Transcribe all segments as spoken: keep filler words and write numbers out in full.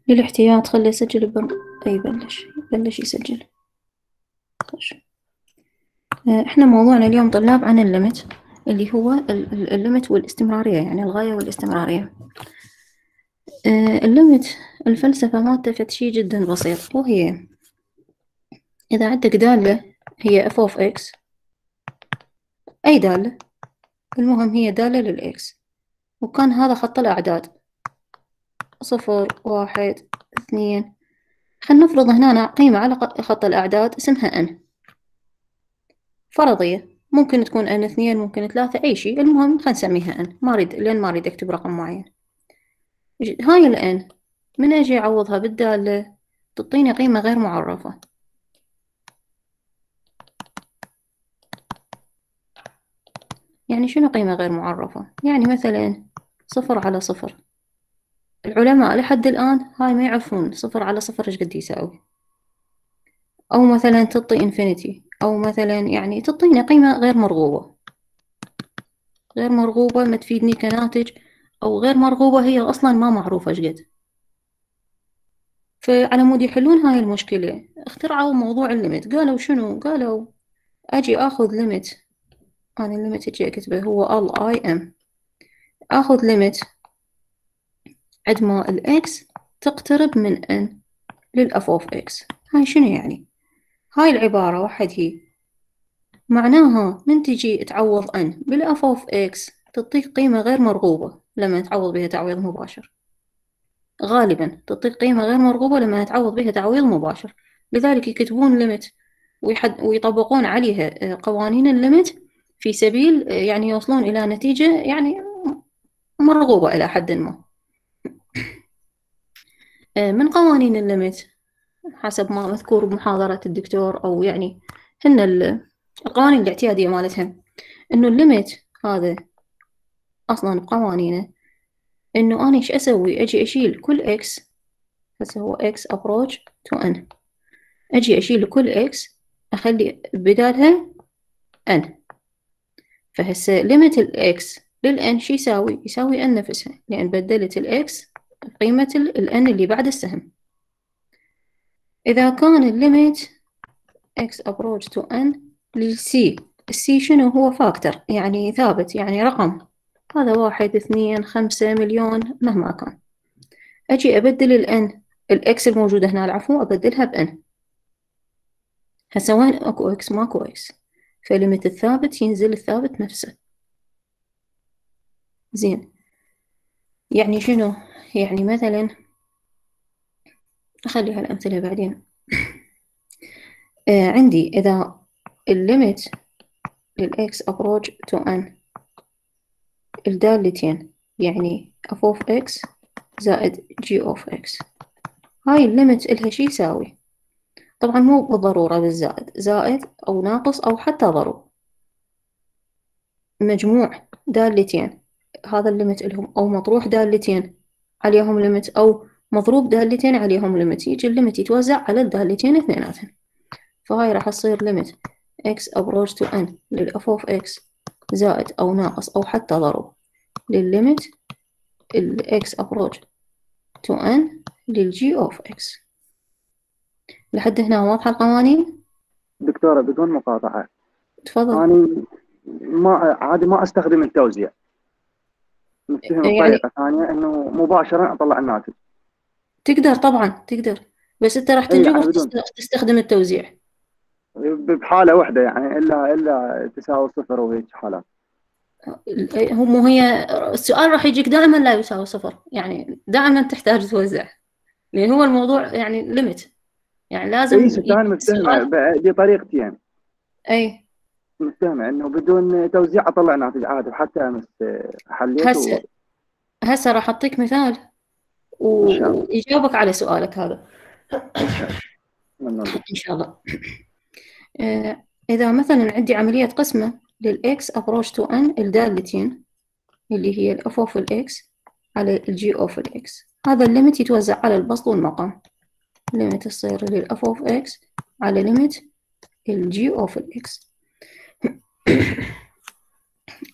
للاحتياط خليه يسجل بر... أي بلش بلش يسجل. خش. احنا موضوعنا اليوم طلاب عن الليمت، اللي هو الليمت والاستمرارية، يعني الغاية والاستمرارية. الليمت الفلسفة مالته فد شي جدا بسيط، وهي إذا عندك دالة هي f of x، أي دالة، المهم هي دالة للإكس، وكان هذا خط الأعداد صفر واحد اثنين. خلينا نفرض هنا قيمة على خط الأعداد اسمها n، فرضية، ممكن تكون n اثنين، ممكن ثلاثة، أي شيء، المهم خلينا نسميها n، ما أريد لأن ما أريد أكتب رقم معين. هاي ال n من أجي أعوضها بالدالة تعطيني قيمة غير معرفة. يعني شنو قيمة غير معرفة؟ يعني مثلا صفر على صفر، العلماء لحد الآن هاي ما يعرفون صفر على صفر ايش قد يساوي. أو مثلا تعطي انفينيتي، أو مثلا يعني تعطينا قيمة غير مرغوبة. غير مرغوبة ما تفيدني كناتج، أو غير مرغوبة هي أصلا ما معروفة ايش قد. فعلى مود يحلون هاي المشكلة اخترعوا موضوع الليمت. قالوا شنو؟ قالوا أجي أخذ ليمت، أنا الليمت أجي أكتبه هو ال I M، أخذ ليمت عندما الإكس تقترب من n للأف أوف إكس. هاي شنو يعني؟ هاي العبارة واحد هي معناها من تجي تعوض n بالأف أوف إكس تعطيك قيمة غير مرغوبة لما تعوض بها تعويض مباشر. غالبا تعطيك قيمة غير مرغوبة لما تعوض بها تعويض مباشر، لذلك يكتبون ليمت ويحد ويطبقون عليها قوانين الليمت في سبيل يعني يوصلون إلى نتيجة يعني مرغوبة إلى حد ما. من قوانين الليمت حسب ما مذكور بمحاضرة الدكتور، أو يعني هن القوانين الاعتيادية مالتهم، إنه الليمت هذا أصلا بقوانينه إنه أنا إيش أسوي؟ أجي أشيل كل إكس، هسه هو إكس approach to n، أجي أشيل كل إكس أخلي بدالها n. فهسه ليمت الإكس للn شي يساوي؟ يساوي n نفسها، لأن بدلت الإكس بقيمة ال n اللي بعد السهم. إذا كان الليمت x approach to n للسي، السي شنو هو؟ فاكتور، يعني ثابت، يعني رقم، هذا واحد اثنين خمسة مليون مهما كان. أجي أبدل الان، الإكس الموجودة هنا العفو أبدلها بN. هسه وين أكو إكس؟ ماكو إكس، فليمت الثابت ينزل الثابت نفسه. زين، يعني شنو؟ يعني مثلا أخلي هالأمثلة بعدين. آه عندي إذا الليمت للإكس approach to n الدالتين يعني f of x زائد g of x، هاي الليمت إلها شي يساوي؟ طبعا مو بالضرورة بالزائد، زائد أو ناقص أو حتى ضروب، مجموع دالتين هذا الليمت إلهم، أو مطروح دالتين عليهم ليمت، أو مضروب دالتين عليهم ليمت، يجي الليمت يتوزع على الدالتين اثنيناتهم. فهاي راح تصير ليمت x approach to n للf of x زائد أو ناقص أو حتى ضروب للليمت ال x approach to n للg of x. لحد هنا واضحة القوانين؟ دكتورة بدون مقاطعة، تفضل. أنا ما عادي ما أستخدم التوزيع، نستخدم يعني بطريقة ثانية إنه مباشرة أطلع الناتج. تقدر طبعا تقدر، بس انت راح إي تنجبر يعني بدون، تستخدم التوزيع. بحالة واحدة يعني، إلا إلا تساوي صفر وهيك حالات. هو مو هي السؤال راح يجيك دائما لا يساوي صفر، يعني دائما تحتاج توزع، لان هو الموضوع يعني ليميت، يعني إي لازم ستة يجي أنا مفتهمة السؤال. ب- بطريقتين، اي مفتهمة إنه بدون توزيع أطلع ناتج عادي، وحتى أمس حليت هسه وإن هسه راح اعطيك مثال شاء الله. ويجاوبك على سؤالك هذا إن شاء الله. من الله. ان شاء الله. آه، اذا مثلا عندي عملية قسمة للاكس approach to n الدالتين اللي هي الاف اوف الاكس على الجي اوف الاكس، هذا الليمت يتوزع على البسط والمقام. ليميت تصير للأف أوف إكس على ليميت الجي أوف الإكس.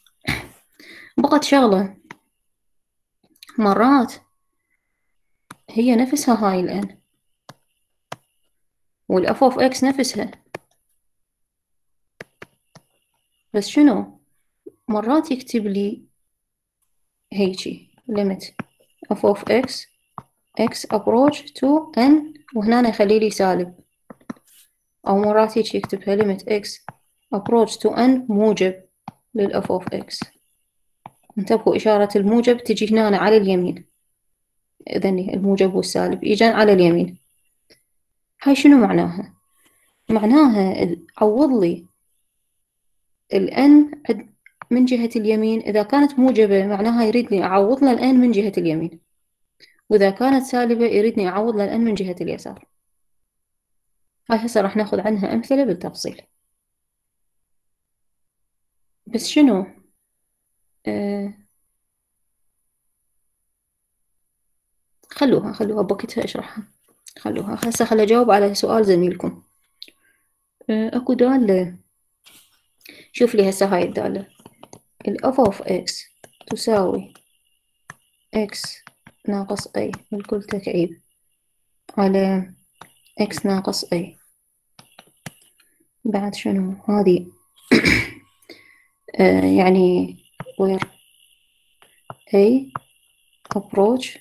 بقت شغلة، مرات هي نفسها هاي الان، والاف اوف اكس نفسها، بس شنو مرات يكتب لي هيجي limit f of x x approach to n وهنا يخلي لي سالب، أو مرات هيك يكتبها limit x approach to n موجب لل f of x. انتبهوا إشارة الموجب تجي هنا على اليمين، إذن الموجب والسالب يجان على اليمين. هاي شنو معناها؟ معناها عوض لي ال n من جهة اليمين، إذا كانت موجبة معناها يريدني أعوض له ال n من جهة اليمين، وإذا كانت سالبة يريدني أعوض له ال n من جهة اليسار. هاي هسه راح ناخذ عنها أمثلة بالتفصيل. بس شنو آه خلوها خلوها بوقتها اشرحها، خلوها هسه خل أجاوب على سؤال زميلكم. آه أكو دالة، شوف لي هسه هاي الدالة ال f of x تساوي x ناقص a الكل تكعيب على x ناقص a. بعد شنو هذه آه يعني where a approach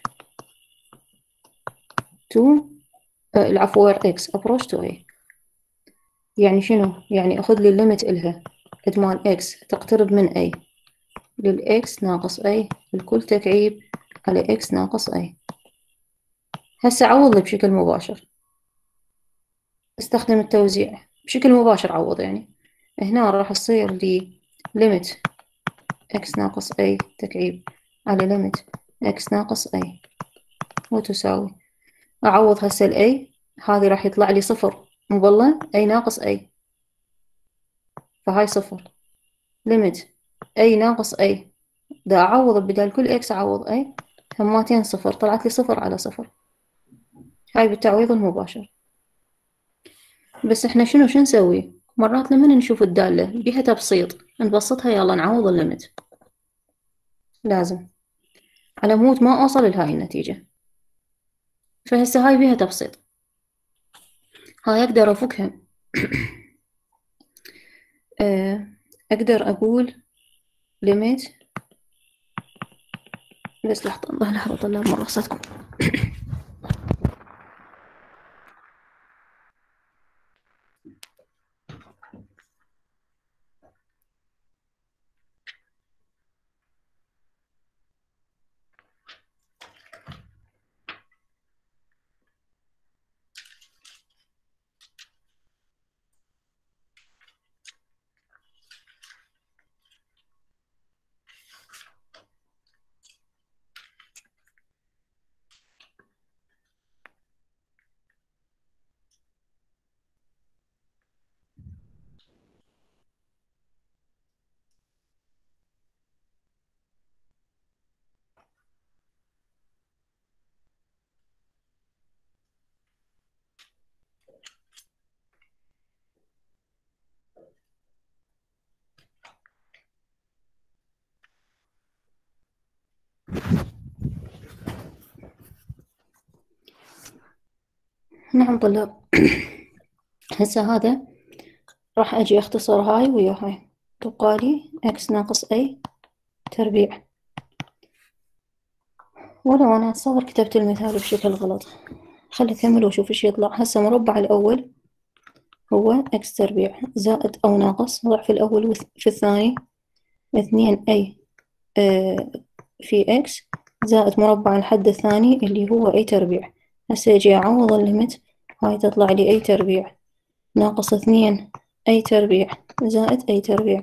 to آه العفو where x approach to a، يعني شنو يعني أخذ لي الليمت إلها قد مال x تقترب من a للx ناقص a الكل تكعيب على x ناقص a. هسه عوض لي بشكل مباشر، استخدم التوزيع بشكل مباشر عوض، يعني هنا راح تصير لي limit x ناقص a تكعيب على limit x ناقص a وتساوي، أعوض هسه ال a هذه راح يطلع لي صفر مظلة a ناقص a، فهاي صفر limit a ناقص a دا أعوض بدال كل x أعوض a هماتين صفر، طلعت لي صفر على صفر. هاي بالتعويض المباشر. بس احنا شنو شو نسوي مرات لما نشوف الدالة بيها تبسيط نبسطها، يلا نعوض الليمت، لازم على مود ما أوصل لهاي النتيجة. فهسه هاي بيها تبسيط، هاي أقدر أفكها أقدر أقول ليميت، بس لحظة لحظة طلاب مرصتكم. نعم طلاب. هسه هذا راح أجي أختصر هاي ويا هاي، تبقى لي x ناقص a تربيع. ولو أنا أتصور كتبت المثال بشكل غلط، خلي أكمل وأشوف إيش يطلع. هسه مربع الأول هو x تربيع زائد أو ناقص ضعف الأول وفي الثاني اثنين a آه في x زائد مربع الحد الثاني اللي هو a تربيع. هسه أجي أعوض الليمت، هاي تطلع لي a تربيع ناقص اثنين a تربيع زائد a تربيع.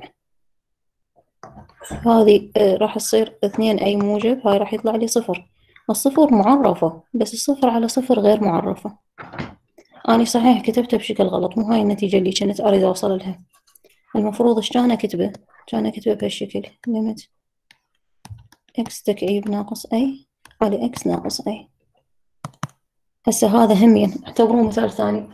هذه آه راح تصير اثنين a موجب، هاي راح يطلع لي صفر. الصفر معرفة بس الصفر على صفر غير معرفة. أنا صحيح كتبتها بشكل غلط، مو هاي النتيجة اللي كنت أريد أوصل لها. المفروض إيش كان أكتبه؟ كان أكتبه بهالشكل limit x تكعيب ناقص a على x ناقص a. هسه هذا همين اعتبروه مثال ثاني.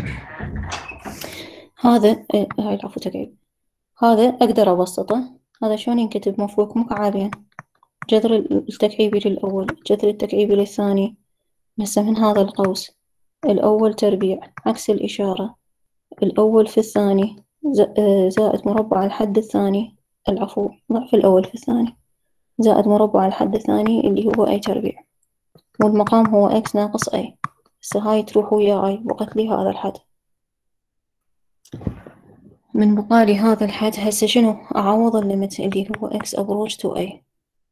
هذا إيه هاي العفو تكعيب، هذا أقدر أبسطه. هذا شلون ينكتب مفروك مكعبين، جذر التكعيبي للأول جذر التكعيبي للثاني هسه من هذا القوس الأول تربيع عكس الإشارة، الأول في الثاني زائد مربع الحد الثاني، العفو ضعف الأول في الثاني زائد مربع الحد الثاني اللي هو أي تربيع، والمقام هو إكس ناقص أي. هسه هاي تروح ويا أي بقت لي هذا الحد. من بقالي هذا الحد هسه شنو أعوض الليمت اللي هو إكس أبروج تو أي.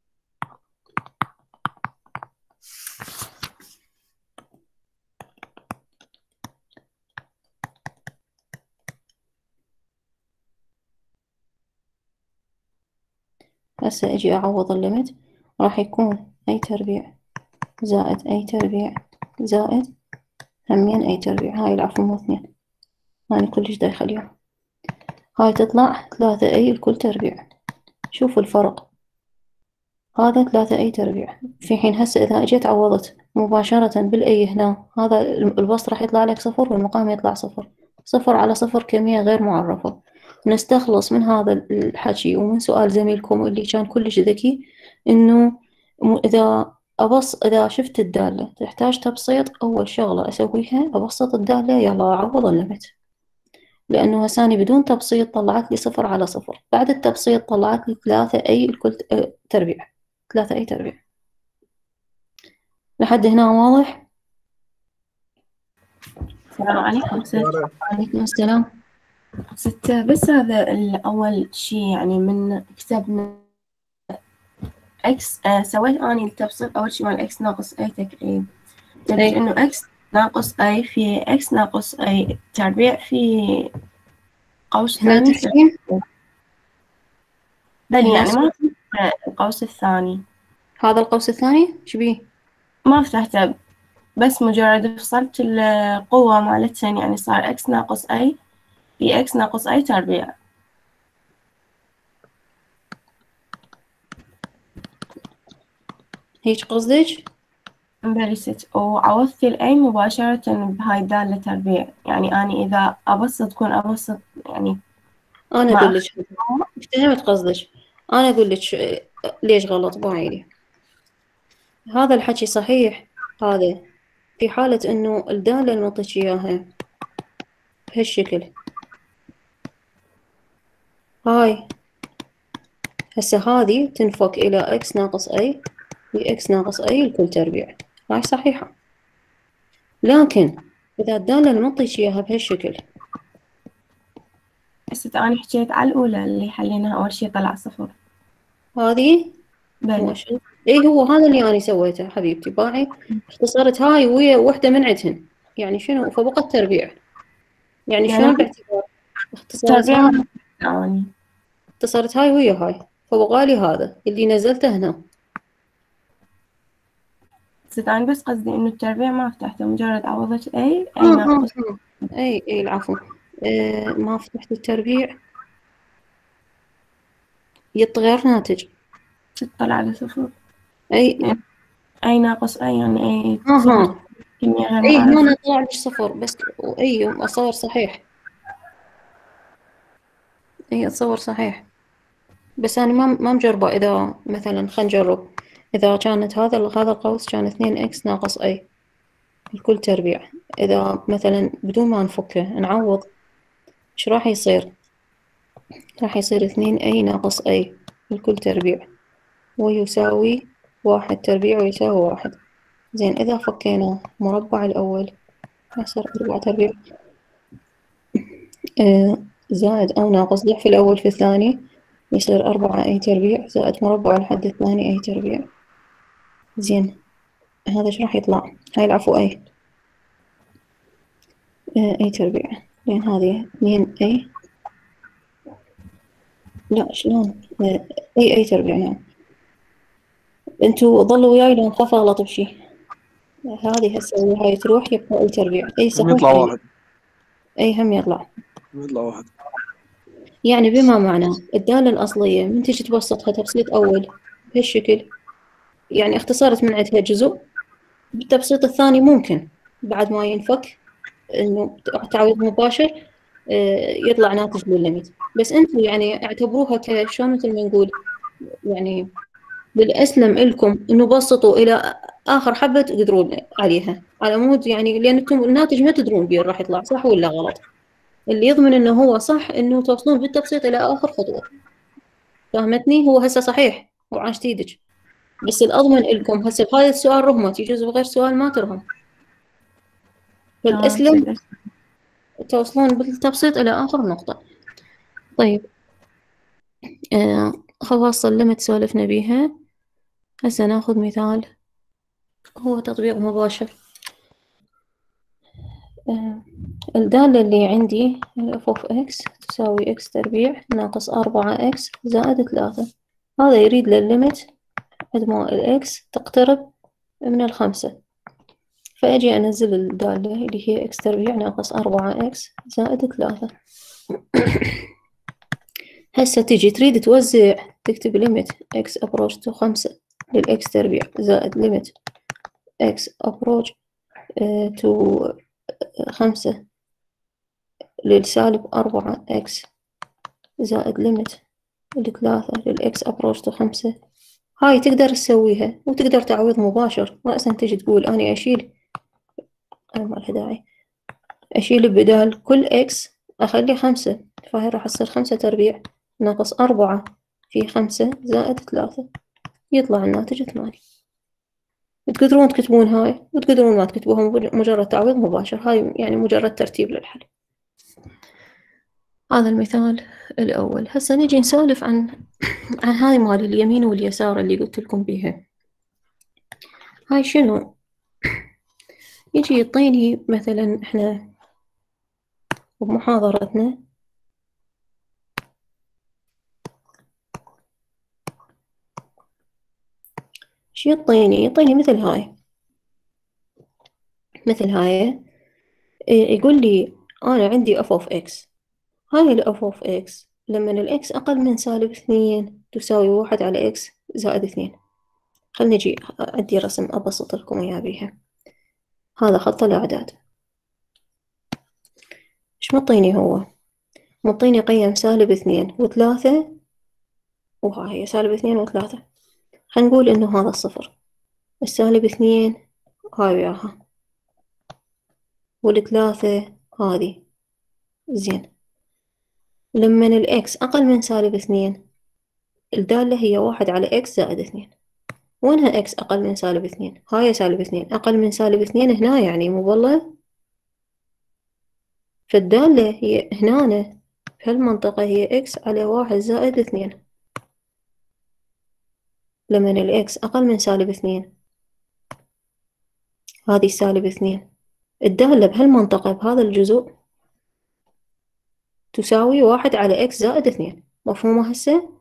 هسه أجي أعوض الليمت راح يكون أي تربيع زائد أي تربيع زائد همين أي تربيع. هاي العفو مو اثنين، هاي كلش دايخة اليوم. هاي تطلع ثلاثة أي الكل تربيع. شوفوا الفرق، هذا ثلاثة أي تربيع. في حين هسه إذا أجيت عوضت مباشرة بالأي هنا، هذا البسط راح يطلع لك صفر والمقام يطلع صفر. صفر على صفر كمية غير معرفة. نستخلص من هذا الحكي ومن سؤال زميلكم اللي كان كلش ذكي إنه إذا أبص إذا شفت الدالة تحتاج تبسيط، أول شغلة أسويها أبسط الدالة، يلا أعوض الليمت، لأنه هساني بدون تبسيط طلعت لي صفر على صفر، بعد التبسيط طلعت لي ثلاثة أي الكل تربيع، ثلاثة أي تربيع. لحد هنا واضح؟ السلام عليكم ست. وعليكم السلام ست، بس هذا الأول شيء يعني من كتبنا إكس، آه سويت أني التبسيط أول شيء مال إكس ناقص أي تكعيب، تدري أي. إنه إكس ناقص أي في إكس ناقص أي تربيع في قوس هنا ثاني. تحكين بل هنا يعني صوت. ما فتحت القوس الثاني، هذا القوس الثاني شبيه؟ ما فتحته، بس مجرد فصلت القوة مالتهن يعني صار إكس ناقص أي في إكس ناقص أي تربيع. هيك قصدك؟ بلي ست، وعوضت الأي مباشرة بهاي الدالة تربيع، يعني أنا إذا أبسط تكون أبسط يعني أنا ما أقول لك فهمت قصدك. أنا أقول لك ليش غلط بعيني. هذا الحكي صحيح، هذا في حالة إنه الدالة اللي نعطيك إياها بهالشكل، هاي هسه هذه تنفك إلى إكس ناقص أي في إكس ناقص أي الكل تربيع، هاي صحيحة. لكن إذا الدالة اللي نعطيك إياها بهالشكل، هسه أنا حكيت على الأولى اللي حليناها أول شي طلع صفر. هذه بلي إيه هو هذا اللي أنا سويته حبيبتي باعي، اختصرت هاي ويا وحدة من عندهن، يعني شنو فبقت تربيع. يعني يعني شلون باعتبار اختصرت تربيع هاي يعني اختصرت هاي ويا هاي فبقالي هذا اللي نزلته هنا. ست، أنا بس قصدي إنه التربيع ما فتحته، مجرد عوضت أي أي آه ناقص آه آه. أي أي العفو. آه ما فتحت التربيع يتغير ناتج. تطلع على صفر. أي يعني أي ناقص أي يعني أي صفر أها كمية غير أي معرفة. هنا طلع لي صفر بس، أي أصور صحيح، أي أتصور صحيح، بس أنا ما ما مجربة. إذا مثلا خلينا نجرب إذا كانت هذا هذا القوس كان اثنين إكس ناقص أي الكل تربيع، إذا مثلا بدون ما نفكه نعوض إيش راح يصير؟ راح يصير اثنين أي ناقص أي الكل تربيع ويساوي واحد تربيع ويساوي واحد. زين إذا فكينا مربع الأول يصير أربعة تربيع آه زائد أو ناقص ضعف الأول في الثاني يصير أربعة أي تربيع زائد مربع الحد الثاني أي تربيع. زين هذا ايش راح يطلع؟ هاي العفو أي آه أي تربيع، لأن هذه اثنين أي لا شلون آه أي أي تربيع. نعم انتوا ظلوا وياي لو نخاف أغلط بشي. هذه هسه هاي تروح يبقى أي تربيع أي هم صحيح يطلع أي واحد أي هم يطلع. هم يطلع واحد يعني بما معناه الدالة الأصلية من تجي تبسطها تبسيط أول بهالشكل، يعني اختصرت من عندها جزء، بالتبسيط الثاني ممكن بعد ما ينفك إنه تعويض مباشر يطلع ناتج للليميت. بس انتم يعني اعتبروها كشلون مثل ما نقول، يعني بالأسلم إلكم إنه بسطوا إلى آخر حبة تقدرون عليها على مود يعني، لأن انتم الناتج ما تدرون بيه راح يطلع صح ولا غلط. اللي يضمن إنه هو صح إنه توصلون بالتبسيط إلى آخر خطوة. فهمتني؟ هو هسه صحيح وعاشت ايدك، بس الأضمن إلكم هسه بهذا السؤال رهمت، يجوز بغير سؤال ما ترهم. فالأسلم توصلون بالتبسيط إلى آخر نقطة. طيب آه خواص الليمت سولفنا بيها. هسه ناخذ مثال هو تطبيق مباشر. آه الدالة اللي عندي اف اوف اكس تساوي اكس تربيع ناقص أربعة اكس زائد ثلاثة. هذا يريد للليمت عندما الاكس تقترب من الخمسة، فأجي أنزل الدالة اللي هي اكس تربيع ناقص أربعة اكس زائد ثلاثة. هسه تجي تريد توزع، تكتب ليمت اكس ابروش تو خمسة للإكس تربيع زائد ليمت اكس ابروش تو خمسة للسالب أربعة اكس زائد ليمت الثلاثة للإكس ابروش تو خمسة. هاي تقدر تسويها وتقدر تعويض مباشر، رأسا تجي تقول أنا أشيل، أنا ما لها داعي، أشيل بدال كل إكس أخلي خمسة، فهي راح تصير خمسة تربيع ناقص أربعة في خمسة زائد ثلاثة، يطلع الناتج ثمانية. تقدرون تكتبون هاي وتقدرون ما تكتبوها، مجرد تعويض مباشر، هاي يعني مجرد ترتيب للحل. هذا المثال الأول. هسه نجي نسولف عن عن هاي مال اليمين واليسار اللي قلت لكم بيها. هاي شنو؟ يجي يعطيني مثلا احنا بمحاضرتنا شي يعطيني يعطيني مثل هاي مثل هاي يقول لي أنا عندي اف اوف اكس. هاي الاف اوف اكس لما الاكس أقل من سالب اثنين تساوي واحد على اكس زائد اثنين. خلني نجي عندي رسم أبسط لكم إياه بيها. هذا خط الأعداد، إيش مطيني هو؟ مطيني قيم سالب اثنين وثلاثة، وهاي سالب اثنين وثلاثة. خلينا نقول إنه هذا الصفر، السالب اثنين هاي وياها، والثلاثة هذه. زين، لما الإكس أقل من سالب اثنين الدالة هي واحد على إكس زائد اثنين. وينها إكس أقل من سالب اثنين؟ هاي سالب اثنين، أقل من سالب اثنين هنا يعني مو والله. فالدالة هي هنا في هالمنطقة هي إكس على واحد زائد اثنين. لما الإكس أقل من سالب اثنين هذه سالب اثنين، الدالة بهالمنطقة بهذا الجزء تساوي واحد على إكس زائد اثنين. مفهومة هسه؟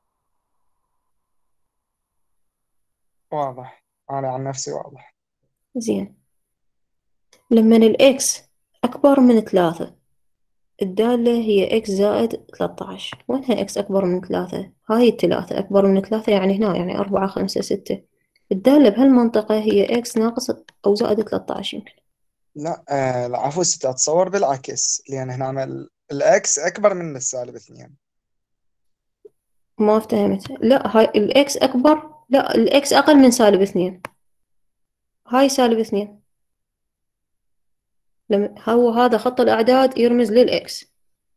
واضح، أنا عن نفسي واضح. زين، لما الإكس أكبر من ثلاثة الدالة هي إكس زائد ثلاثة عشر. وينها إكس أكبر من ثلاثة؟ هاي الثلاثة أكبر من ثلاثة يعني هنا، يعني أربعة خمسة ستة. الدالة بهالمنطقة هي إكس ناقص أو زائد ثلاثة عشر يمكن. لا آه لا عفوا ستة، أتصور بالعكس، لأن هنا عمل الإكس أكبر من السالب اثنين. ما افتهمت. لا، هاي الإكس أكبر، لا الإكس أقل من سالب اثنين. هاي سالب اثنين. لما هو هذا خط الأعداد يرمز للإكس.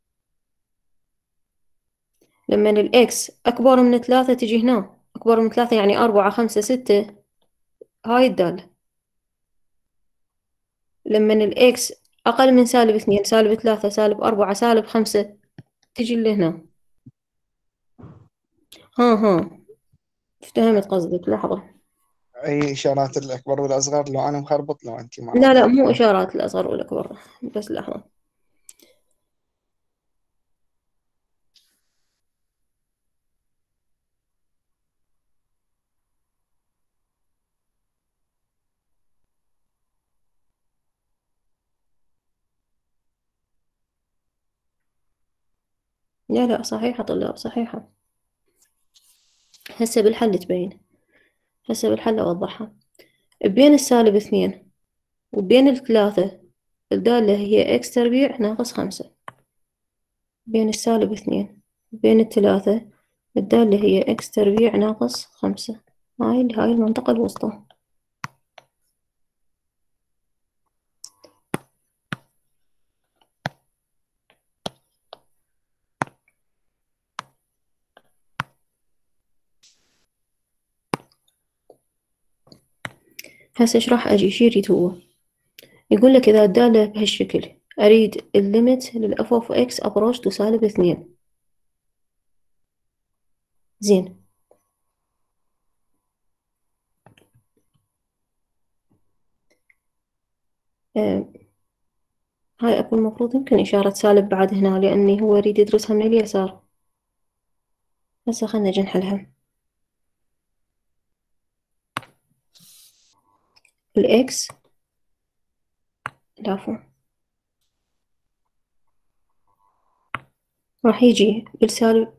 لما الإكس أكبر من ثلاثة تجي هنا، أكبر من ثلاثة يعني أربعة خمسة ستة، هاي الدالة. لما الإكس أقل من سالب اثنين، سالب ثلاثة سالب أربعة سالب خمسة، تجي اللي هنا. ها ها افتهمت قصدك. لحظة، أي إشارات الأكبر والأصغر، لو أنا مخربط لو أنت لا لا معاي. مو إشارات الأصغر والأكبر، بس لحظة. لا لا صحيحة طلاب، صحيحة. هسه بالحل تبين، هسه بالحل أوضحها. بين السالب اثنين وبين الثلاثة الدالة هي إكس تربيع ناقص خمسة. بين السالب اثنين وبين الثلاثة الدالة هي إكس تربيع ناقص خمسة. هاي هاي المنطقة الوسطى. هسه ايش راح اجي شي يريد هو؟ يقول لك اذا الدالة بهالشكل اريد الليمت للاف اوف اكس ابروش تو سالب اثنين. زين، آه. هاي اكو المفروض يمكن اشارة سالب بعد هنا لاني هو يريد يدرسها من اليسار. هسه خلنا نجي نحلها. الاكس، العفو، راح يجي بالسالب،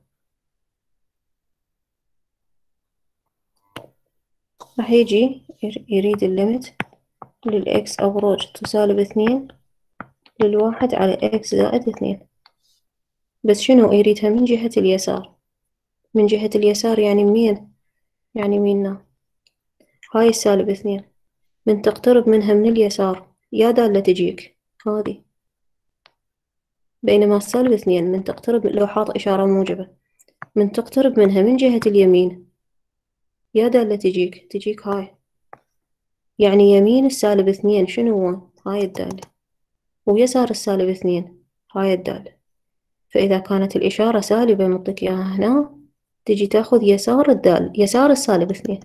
راح يجي ير- يريد الليمت للإكس أبروج تسالب اثنين للواحد على إكس زائد اثنين. بس شنو يريدها من جهة اليسار؟ من جهة اليسار يعني مين؟ يعني مينا هاي السالب اثنين، من تقترب منها من اليسار يا دالة تجيك هذه، بينما السالب اثنين من تقترب، لو حاط إشارة موجبة، من تقترب منها من جهة اليمين يا دالة تجيك تجيك هاي. يعني يمين السالب اثنين شنو هو؟ هاي الدالة، ويسار السالب اثنين هاي الدالة. فإذا كانت الإشارة سالبة منطيك إياها هنا، تجي تاخذ يسار الدال، يسار السالب اثنين.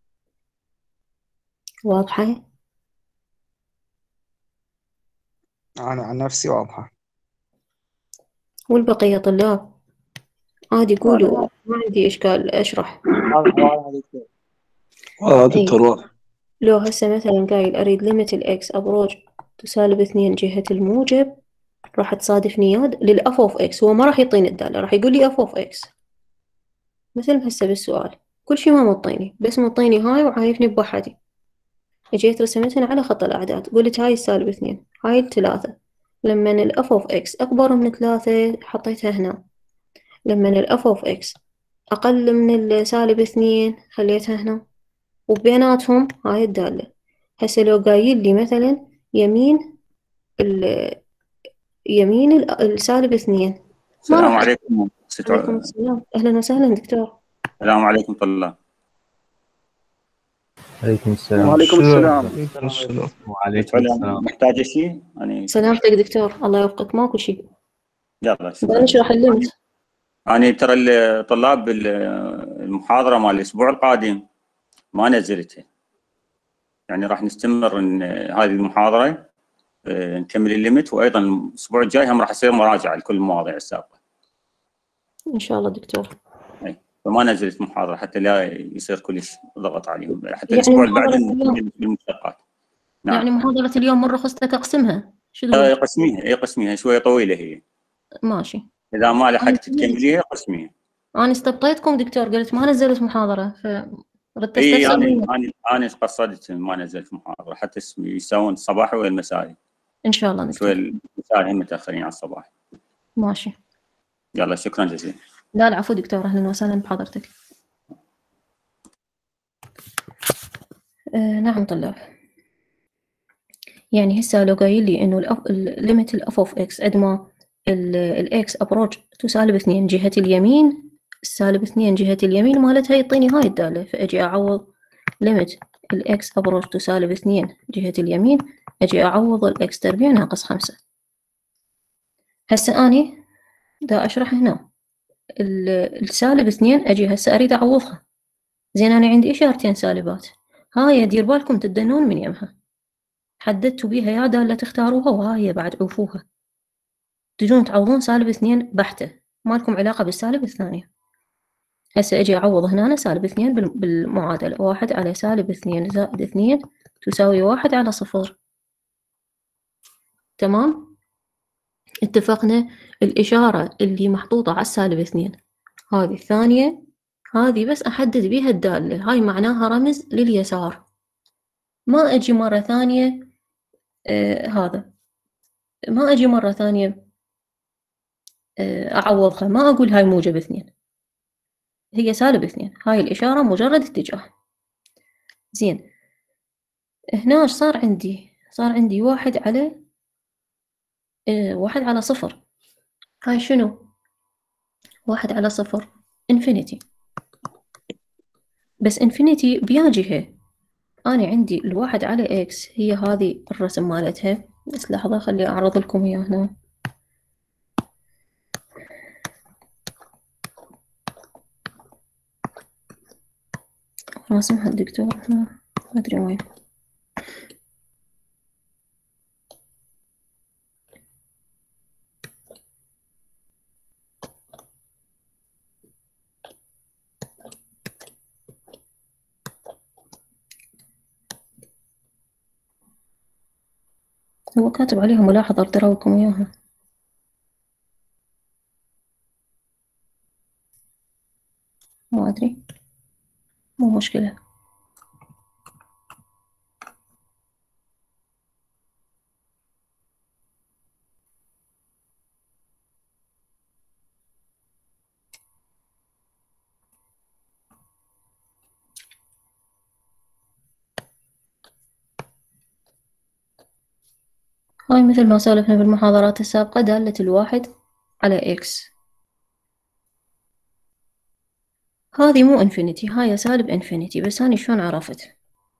واضحة؟ أنا عن نفسي واضحة. والبقية طلاب عادي يقولوا ما عندي إشكال أشرح. والله أي، دكتور واضح. لو هسه مثلا قايل أريد ليميت الإكس أبروج تسالب اثنين جهة الموجب، راح تصادفني ياد للأف أوف إكس. هو ما راح يعطيني الدالة، راح يقول لي أف أوف إكس مثل هسه بالسؤال. كل شي ما مطيني، بس مطيني هاي وعايفني بوحدي. جيت رسمتهن على خط الأعداد، قلت هاي السالب اثنين، هاي الثلاثة. لما الأف أوف إكس أكبر من ثلاثة حطيتها هنا، لما الأف أوف إكس أقل من السالب اثنين خليتها هنا، وبيناتهم هاي الدالة. هسه لو قايل لي مثلا يمين ال يمين ال- السالب اثنين، ما السلام راح. عليكم. عليكم السلام، أهلا وسهلا دكتور. السلام عليكم طلاب. عليكم السلام. وعليكم شو- السلام. عليكم السلام. وعليكم فعلا السلام. محتاجة شيء يعني؟ سلامتك دكتور، الله يوفقك. ماكو شيء، يلا شكرا. بنشرح الليمت. أنا ترى الطلاب المحاضرة مال الأسبوع القادم ما نزلتها، يعني راح نستمر إن هذه المحاضرة آه، نكمل الليمت، وأيضا الأسبوع الجاي هم راح يصير مراجعة لكل المواضيع السابقة. إن شاء الله دكتور. أي. فما نزلت محاضرة حتى لا يصير كلش ضغط عليهم، حتى يعني الأسبوع اللي بعده محاضرة اليوم، نكمل بالمشتقات. نعم. يعني محاضرة اليوم مرة خصتك أقسمها شو آه، تقول؟ قسميها، أي قسميها شوية طويلة هي، ماشي. إذا ما أنا لحقت تكمليها قسميها. أنا استبطيتكم دكتور، قلت ما نزلت محاضرة فردت اي استفسر انا منك. انا انا قصدت ما نزلت محاضره حتى يسوون الصباحي والمسائي. إن شاء الله شوي دكتور. المسائي هم متاخرين على الصباح. ماشي. يلا شكرا جزيلا. لا العفو دكتور، أهلا وسهلا بحضرتك. آه نعم طلاب، يعني هسه لو قايل لي إنه الليمت الأف أوف إكس عندما الإكس أبروج تسالب اثنين جهة اليمين، السالب اثنين جهة اليمين مالتها يعطيني هاي الدالة، فأجي أعوض ليمت الإكس أبروج تسالب اثنين جهة اليمين، أجي أعوض الإكس تربيع ناقص خمسة. هسه أني دا أشرح هنا السالب اثنين، أجي هسه أريد أعوضها. زين أنا عندي إشارتين سالبات، هاي دير بالكم تدنون من يمها، حددتوا بيها يا دالة تختاروها، وهاي بعد عوفوها، تجون تعوضون سالب اثنين بحتة، مالكم علاقة بالسالب الثانية. هسه أجي أعوض هنا سالب اثنين بالمعادلة، واحد على سالب اثنين زائد اثنين تساوي واحد على صفر. تمام؟ اتفقنا الإشارة اللي محطوطة على السالب اثنين هذه الثانية، هذه بس أحدد بيها الدالة، هاي معناها رمز لليسار. ما أجي مرة ثانية آه هذا ما أجي مرة ثانية آه أعوضها، ما أقول هاي موجب اثنين، هي سالب اثنين، هاي الإشارة مجرد اتجاه. زين، هنا ايش صار عندي؟ صار عندي واحد على آه واحد على صفر. هاي شنو؟ واحد على صفر انفينيتي، بس انفينيتي بيا جهة، أنا عندي الواحد على إكس هي هذه الرسم مالتها، بس لحظة خلي أعرض لكم إياه هنا. راسمها الدكتور هنا ما أدري وين. هو كاتب عليها ملاحظة أقدر أراويكم إياها. ما أدري، مو مشكلة. هاي مثل ما سولفنا بالمحاضرات السابقة دالة الواحد على إكس، هذه مو انفينيتي، هاي سالب انفينيتي، بس أنا شلون عرفت؟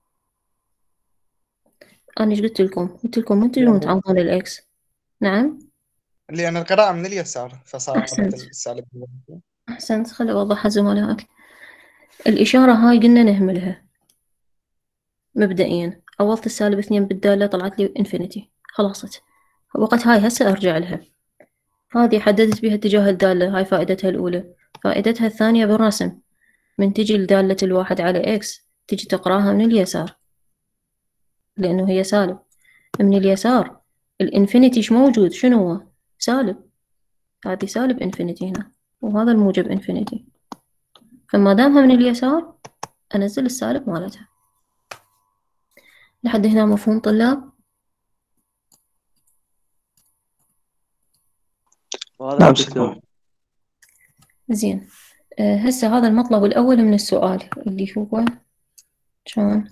أنا إيش قلت لكم؟ قلت لكم من تجون تعوضون الإكس. نعم لأن القراءة من اليسار فصارت أحسنت. السالب. أحسنت، خلي أوضحها زملائك. الإشارة هاي قلنا نهملها مبدئيا، عوضت السالب اثنين بالدالة طلعت لي انفينيتي، خلصت. وقت هاي هسه أرجع لها، هذه حددت بها اتجاه الدالة، هاي فائدتها الأولى. فائدتها الثانية بالرسم، من تجي لدالة الواحد على إكس تجي تقراها من اليسار لأنه هي سالب. من اليسار الانفينيتي ايش موجود؟ شنو هو؟ سالب، هذه سالب انفينيتي هنا، وهذا الموجب انفينيتي. فما دامها من اليسار أنزل السالب مالتها. لحد هنا مفهوم طلاب؟ نعم دكتور. زين. أه هسه هذا المطلب الأول من السؤال اللي هو شلون؟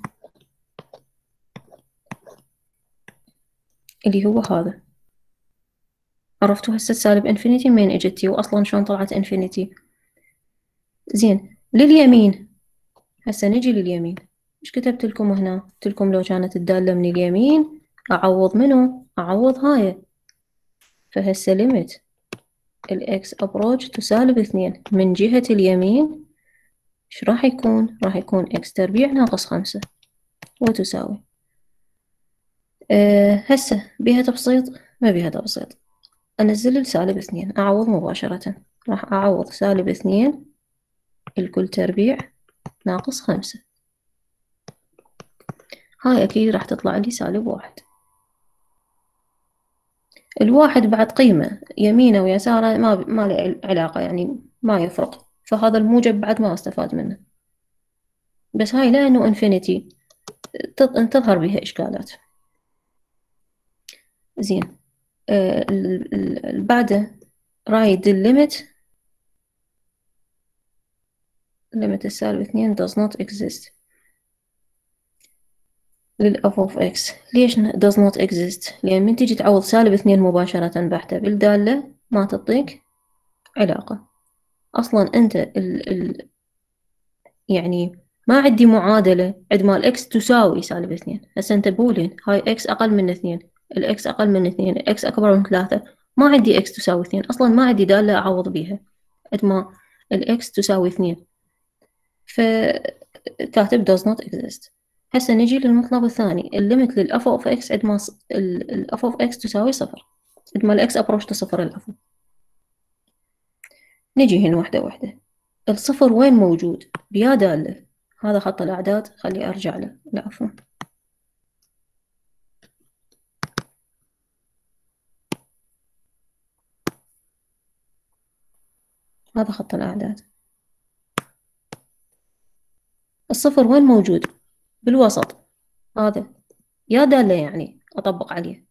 اللي هو هذا، عرفتوا هسه السالب انفينيتي من اجتي، وأصلا شلون طلعت انفينيتي؟ زين، لليمين هسه نجي لليمين. ايش كتبت لكم هنا؟ قلت لكم لو كانت الدالة من اليمين أعوض منه؟ أعوض هاي. فهسه ليميت الإكس أبروج تسالب اثنين من جهة اليمين، ايش راح يكون؟ راح يكون إكس تربيع ناقص خمسة وتساوي. أه هسه بيها تبسيط؟ ما بيها تبسيط. أنزل السالب اثنين، أعوض مباشرة. راح أعوض سالب اثنين الكل تربيع ناقص خمسة، هاي أكيد راح تطلع لي سالب واحد. الواحد بعد قيمة يمينه ويساره ما ما له علاقة، يعني ما يفرق، فهذا الموجب بعد ما استفاد منه. بس هاي لأنه انفينيتي تظهر بها إشكالات. زين. آه اللي بعده رايد الليمت، ليمت السالب اثنين does not exist للأف of x. ليش does not exist؟ لأن من تيجي تعوض سالب اثنين مباشرة بحتة بالدالة ما تعطيك علاقة أصلا. أنت ال ال يعني ما عندي معادلة عند مال إكس تساوي سالب اثنين. هسه أنت بولين هاي إكس أقل من اثنين، الإكس أقل من اثنين، الإكس أكبر من ثلاثة، ما عندي إكس تساوي اثنين أصلا، ما عندي دالة أعوض بيها عند ما الإكس تساوي اثنين، فكاتب does not exist. هسه نجي للمطلب الثاني، الليمت للأف أوف إكس عند ما الأف أوف إكس تساوي صفر، عند ما الإكس أبروش لصفر الأف. نجي هنا واحدة واحدة. الصفر وين موجود؟ بيا دالة، هذا خط الأعداد، خلي أرجع له، لا عفوا، هذا خط الأعداد. الصفر وين موجود؟ بالوسط، هذا يا دالة يعني أطبق عليه.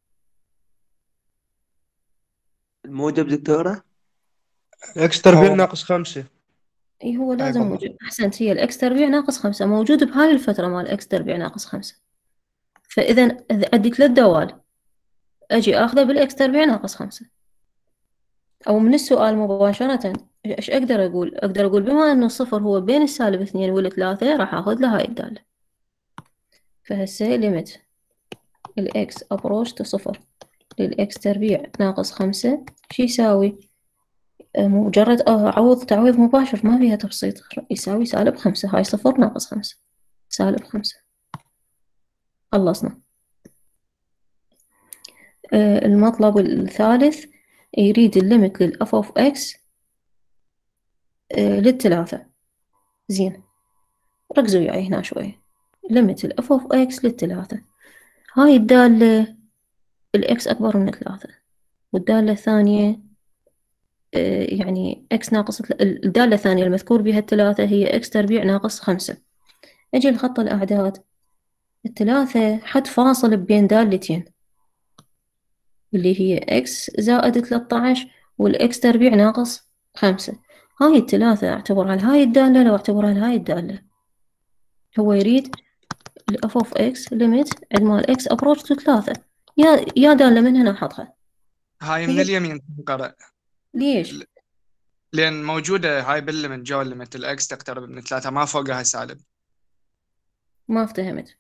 الموجب دكتورة؟ اكس تربيع هو- ناقص خمسة. اي هو أي لازم بالضبط. موجود. احسنت، هي الاكس تربيع ناقص خمسة موجود بهاي الفترة مال اكس تربيع ناقص خمسة. فاذا إذا عندي ثلاث دوال اجي اخذه بالاكس تربيع ناقص خمسة، او من السؤال مباشرة ايش اقدر اقول؟ اقدر اقول بما انه الصفر هو بين السالب اثنين والثلاثة راح اخذ له هاي الدالة. فهسه ليميت الإكس أبروش تو صفر للإكس تربيع ناقص خمسة شي يساوي؟ مجرد أعوض تعويض مباشر ما فيها تبسيط، يساوي سالب خمسة. هاي صفر ناقص خمسة سالب خمسة. خلصنا. المطلب الثالث يريد الليمت للأف أوف إكس للثلاثة. زين، ركزوا وياي هنا شوي. ليمت الأف أوف إكس للثلاثة، هاي الدالة الإكس أكبر من ثلاثة، والدالة الثانية يعني إكس ناقص الدالة الثانية المذكور بها الثلاثة هي إكس تربيع ناقص خمسة. أجي لخط الأعداد، الثلاثة حد فاصل بين دالتين اللي هي إكس زائد ثلاثة عشر والإكس تربيع ناقص خمسة. هاي الثلاثة أعتبرها لهاي الدالة لو أعتبرها لهاي الدالة. هو يريد الأف أوف إكس ليميت عندما الإكس أبروش تو ثلاثة، يا يا دالة من هنا حطها. هاي من اليمين تقرأ. ليش؟ لأن موجودة هاي بالليمت جو الليمت الإكس تقترب من ثلاثة ما فوقها سالب. ما افتهمت.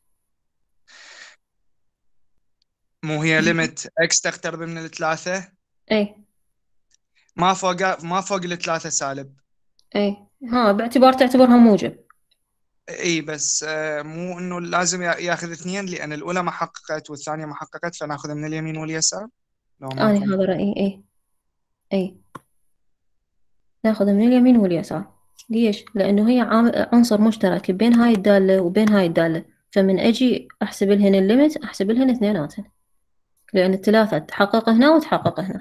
مو هي ليمت إكس تقترب من الثلاثة؟ أي ما فوق ما فوق الثلاثة سالب. أي ها باعتبار تعتبرها موجب. اي بس آه مو انه لازم ياخذ اثنين، لان الاولى ما حققت والثانيه ما حققت، فناخذ من اليمين واليسار. لو أنا ممكن. هذا رأيي. أي أي ناخذ من اليمين واليسار. ليش؟ لأنه هي عنصر مشترك بين هاي الدالة وبين هاي الدالة، فمن أجي أحسب لهن الليمت أحسب لهن اثنيناتهن، لأن الثلاثة تحقق هنا وتحقق هنا.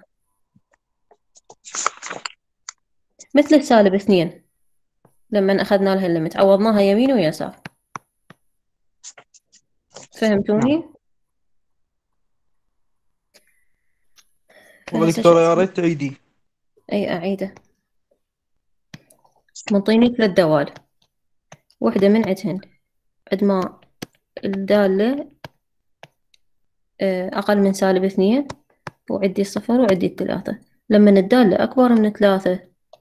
مثل السالب اثنين لما أخذنا لها الليمت عوضناها يمين ويسار. فهمتوني؟ والله دكتورة يا ريت تعيدي. أي أعيده. منطيني ثلاث دوال، واحدة من عندهن عندما الدالة أقل من سالب اثنين، وعدي الصفر وعدي الثلاثة. لما الدالة أكبر من ثلاثة،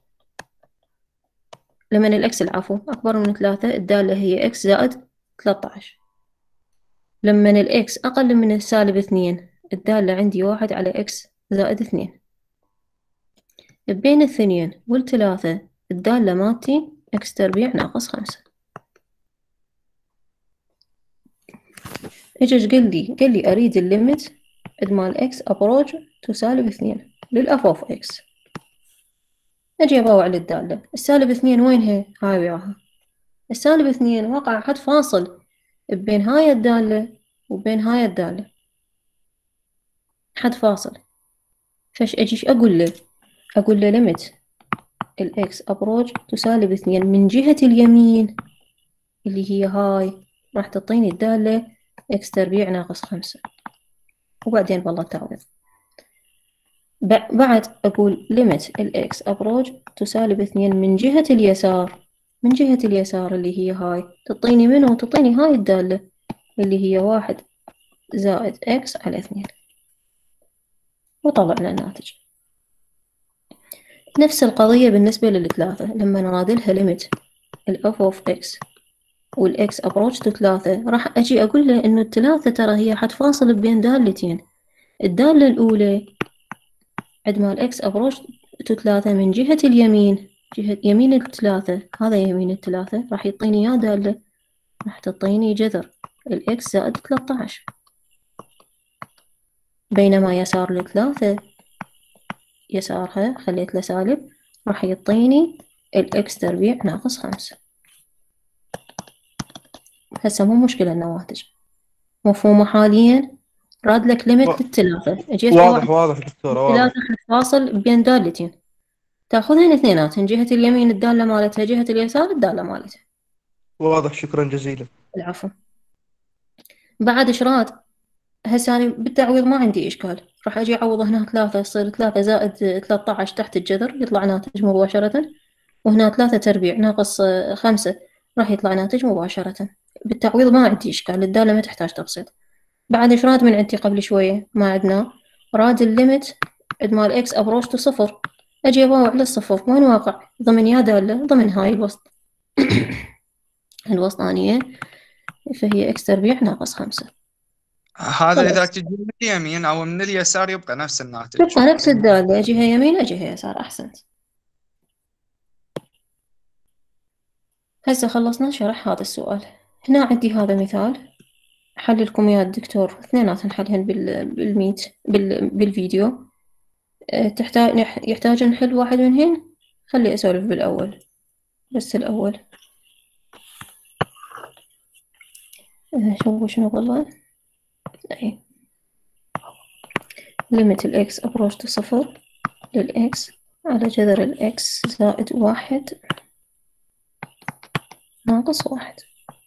لما الإكس العفو أكبر من ثلاثة، الدالة هي إكس زائد ثلاثة عشر. لما الإكس أقل من السالب اثنين، الدالة عندي واحد على إكس زائد اثنين. بين الاثنين والثلاثة الدالة مالتي إكس تربيع ناقص خمسة. إجاش قال لي قال لي أريد الليمت عندما الإكس أبروج تو سالب اثنين للأف أوف إكس. أجي أباوع للدالة السالب اثنين وين هي؟ هاي وياها. السالب اثنين وقع حد فاصل بين هاي الدالة وبين هاي الدالة، حد فاصل. فاش أجيش أقول له أقول له ليمت الإكس أبروج تو سالب اثنين من جهة اليمين اللي هي هاي، راح تعطيني الدالة إكس تربيع ناقص خمسة، وبعدين والله تعوض. بعد أقول ليمت الإكس أبروج تو سالب اثنين من جهة اليسار، من جهة اليسار اللي هي هاي، تعطيني منو؟ تعطيني هاي الدالة اللي هي واحد زائد إكس على اثنين، وطلعنا الناتج. نفس القضية بالنسبة للثلاثة، لما نرادلها ليمت الأف أوف إكس والإكس أبروج تو ثلاثة، راح أجي أقول له إنه الثلاثة ترى هي حد فاصل بين دالتين. الدالة الأولى عندما الإكس أبروج تو ثلاثة من جهة اليمين، جهة يمين الثلاثة، هذا يمين الثلاثة، راح يعطيني يا دالة راح تعطيني جذر الإكس زائد ثلاثة عشر. بينما يسار الثلاثة يسارها خليت له سالب، راح يعطيني الإكس تربيع ناقص خمسة. هسه مو مشكلة النواتج مفهومة حاليا. راد لك ليمت للثلاثة، اجيت واضح واضح دكتورة واضح. ثلاثة فاصل بين دالتين، تاخذهن اثنيناتهن، جهة اليمين الدالة مالتها، جهة اليسار الدالة مالتها. واضح، شكرا جزيلا. العفو. بعد ايش راد؟ هسه أنا بالتعويض ما عندي إشكال، راح أجي أعوض هنا ثلاثة يصير ثلاثة زائد ثلاثة عشر تحت الجذر يطلع ناتج مباشرة، وهنا ثلاثة تربيع ناقص خمسة راح يطلع ناتج مباشرة. بالتعويض ما عندي إشكال، الدالة ما تحتاج تبسيط. بعد إيش راد من عندي قبل شوية ما عندنا؟ راد الليمت عندما الإكس أبروش تو صفر، أجي أباوع للصفر وين واقع؟ ضمن يا دالة ضمن هاي الوسط الوسطانية فهي إكس تربيع ناقص خمسة. هذا إذا خلاص تجي من اليمين أو من اليسار يبقى نفس الناتج. تبقى نفس الدالة، جهة يمين جهة يسار. أحسنت. هسه خلصنا شرح هذا السؤال. هنا عندي هذا مثال حل لكم يا الدكتور، اثنينات نحلهن بال... بالميت بال... بالفيديو. أه، تحتاج نح- يحتاج نحل واحد منهن. خلي أسولف بالأول، بس الأول أه، شو شنو والله أي ليميت الإكس أبروش تو صفر للإكس على جذر الإكس زائد واحد ناقص واحد.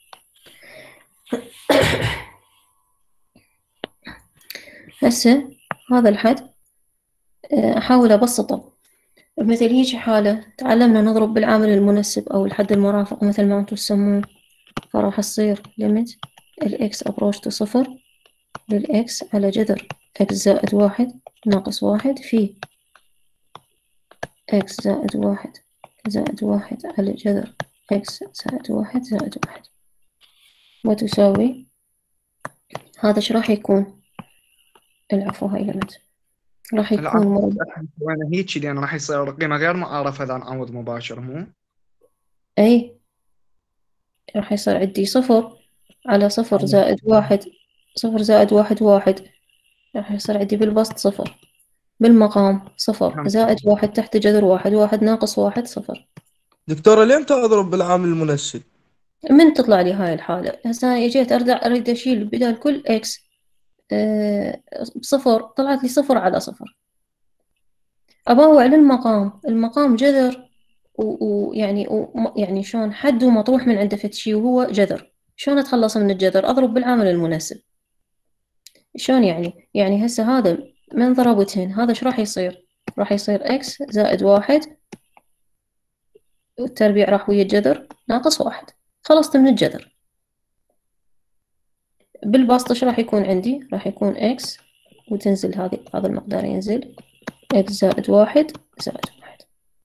هسه هذا الحد أه، أحاول أبسطه. مثل هيك حالة تعلمنا نضرب بالعامل المنسب أو الحد المرافق مثل ما أنتم تسمون، فراح تصير ليميت الإكس أبروش تو صفر للإكس على جذر إكس زائد واحد ناقص واحد في إكس زائد واحد زائد واحد على جذر إكس زائد واحد زائد واحد، وتساوي هذا ايش راح يكون؟ العفو هاي ليميت راح يكون العفو مربع. احنا سوينا هيك لأن راح يصير قيمة غير معرفة إذا نعوض مباشر مو؟ أي راح يصير عندي صفر على صفر زائد واحد، صفر زائد واحد واحد، راح يصير عندي بالبسط صفر، بالمقام صفر زائد واحد تحت جذر واحد، واحد ناقص واحد صفر. دكتورة ليه تضرب بالعامل المنسب؟ من تطلع لي هاي الحالة؟ هسه أنا جيت أرجع أريد أشيل بدال كل إكس أه بصفر، طلعت لي صفر على صفر. أباوع للمقام، المقام جذر ويعني و يعني شلون حد ومطروح من عنده فد شي وهو جذر، شلون أتخلص من الجذر؟ أضرب بالعامل المناسب. شلون يعني؟ يعني هسه هذا من ضربتهن هذا ايش راح يصير؟ راح يصير إكس زائد واحد والتربيع راح ويا الجذر ناقص واحد، خلصت من الجذر. بالبسط ايش راح يكون عندي؟ راح يكون إكس وتنزل هذه، هذا المقدار ينزل إكس زائد واحد زائد واحد.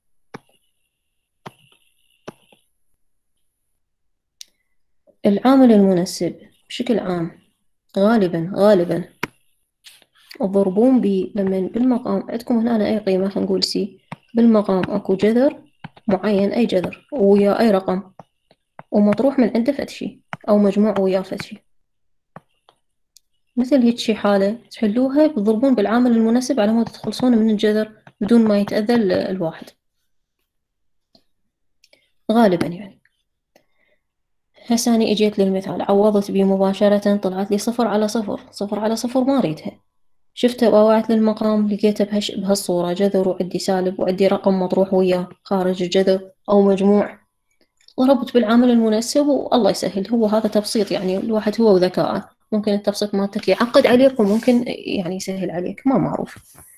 العامل المنسب بشكل عام غالبا غالبا الضربون ب لما بالمقام عندكم هنا أي قيمة، خلينا نقول سي، بالمقام أكو جذر معين، أي جذر ويا أي رقم ومطروح من عنده فد شي أو مجموع وياه فد شي، مثل هيك شي حالة تحلوها بتضربون بالعامل المناسب على مود تخلصون من الجذر بدون ما يتأذى الواحد غالبا. يعني هسه أنا إجيت للمثال عوضت بيه مباشرة، طلعت لي صفر على صفر، صفر على صفر ما أريدها، شفتها باوعت للمقام لقيتها بهش بهالصورة جذر وعندي سالب وعندي رقم مطروح وياه خارج الجذر أو مجموع، ضربت بالعامل المناسب والله يسهل. هو هذا تبسيط، يعني الواحد هو وذكاءه، ممكن التبسيط مالتك يعقد عليك وممكن يعني يسهل عليك، ما معروف.